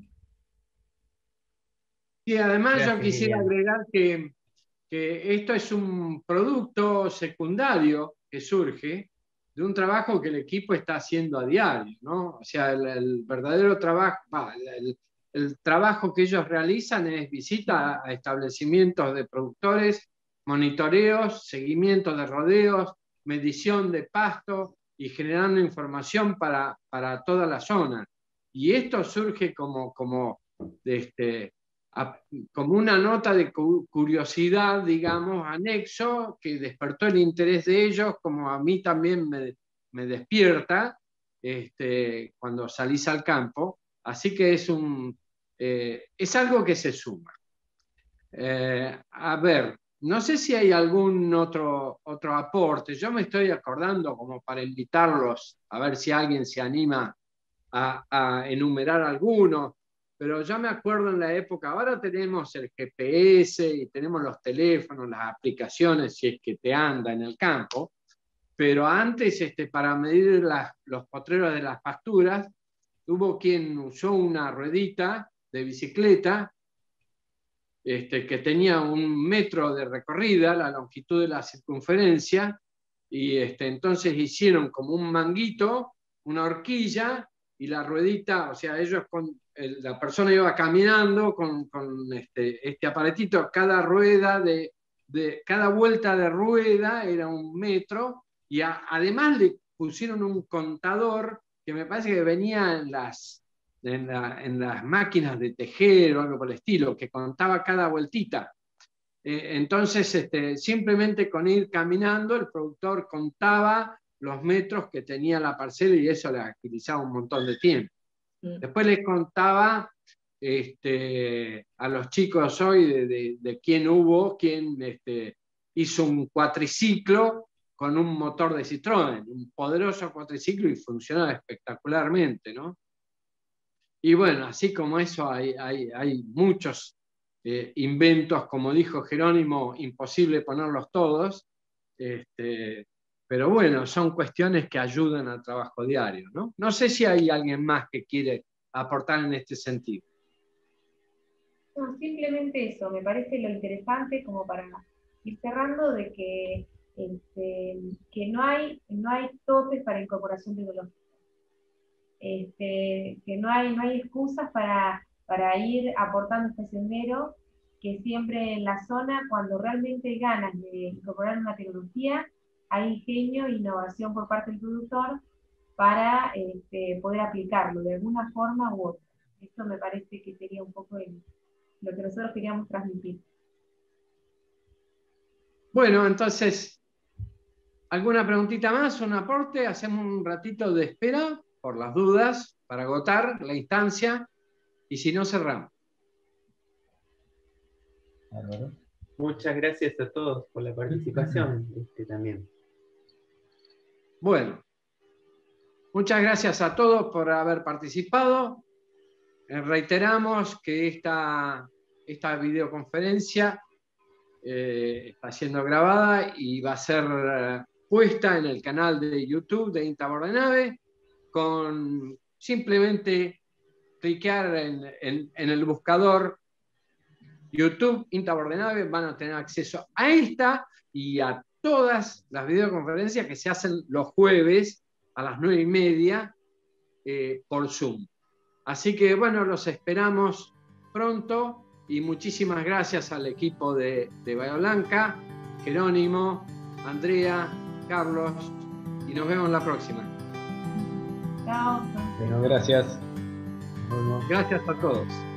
Y además Gracias, yo quisiera Liliana. agregar que, que esto es un producto secundario que surge de un trabajo que el equipo está haciendo a diario, ¿no? O sea, el, el verdadero trabajo, bah, el, el trabajo que ellos realizan es visita a establecimientos de productores, monitoreos, seguimiento de rodeos, medición de pasto y generando información para, para toda la zona. Y esto surge como, como, de este, a, como una nota de curiosidad, digamos, anexo, que despertó el interés de ellos, como a mí también me, me despierta este, cuando salís al campo. Así que es, un, eh, es algo que se suma. Eh, a ver, no sé si hay algún otro, otro aporte. Yo me estoy acordando como para invitarlos a ver si alguien se anima a, a enumerar alguno. Pero yo me acuerdo en la época, ahora tenemos el G P S y tenemos los teléfonos, las aplicaciones, si es que te anda en el campo, pero antes, este, para medir las, los potreros de las pasturas, hubo quien usó una ruedita de bicicleta este, que tenía un metro de recorrida, la longitud de la circunferencia, y este, entonces hicieron como un manguito, una horquilla, y la ruedita, o sea, ellos con, el, la persona iba caminando con, con este, este aparatito, cada rueda de, de cada vuelta de rueda era un metro, y a, además le pusieron un contador que me parece que venía en las, en, la, en las máquinas de tejer o algo por el estilo, que contaba cada vueltita. Eh, entonces, este, simplemente con ir caminando, el productor contaba los metros que tenía la parcela y eso le agilizaba un montón de tiempo. Mm. Después les contaba este, a los chicos hoy de, de, de quién hubo, quién este, hizo un cuatriciclo con un motor de Citroën, un poderoso cuatriciclo y funcionaba espectacularmente, ¿no? Y bueno, así como eso hay, hay, hay muchos eh, inventos, como dijo Jerónimo, imposible ponerlos todos, este, pero bueno, son cuestiones que ayudan al trabajo diario, ¿no? No sé si hay alguien más que quiere aportar en este sentido. No, simplemente eso, me parece lo interesante como para ir cerrando de que, este, que no hay, no hay topes para incorporación tecnológica. Este, que no hay, no hay excusas para, para ir aportando este sendero, que siempre en la zona, cuando realmente hay ganas de incorporar una tecnología, hay ingenio e innovación por parte del productor para este, poder aplicarlo de alguna forma u otra. Esto me parece que sería un poco el, lo que nosotros queríamos transmitir. Bueno, entonces, ¿alguna preguntita más? ¿Un aporte? Hacemos un ratito de espera, por las dudas, para agotar la instancia, y si no, cerramos. Muchas gracias a todos por la participación este, también. Bueno, muchas gracias a todos por haber participado. Eh, reiteramos que esta, esta videoconferencia eh, está siendo grabada y va a ser eh, puesta en el canal de YouTube de INTA Bordenave, con simplemente cliquear en, en, en el buscador YouTube INTA Bordenave, van a tener acceso a esta y a todas las videoconferencias que se hacen los jueves a las nueve y media eh, por Zoom. Así que bueno, los esperamos pronto y muchísimas gracias al equipo de, de Bahía Blanca, Jerónimo, Andrea, Carlos, y nos vemos la próxima. Chao. Bueno, gracias. Gracias a todos.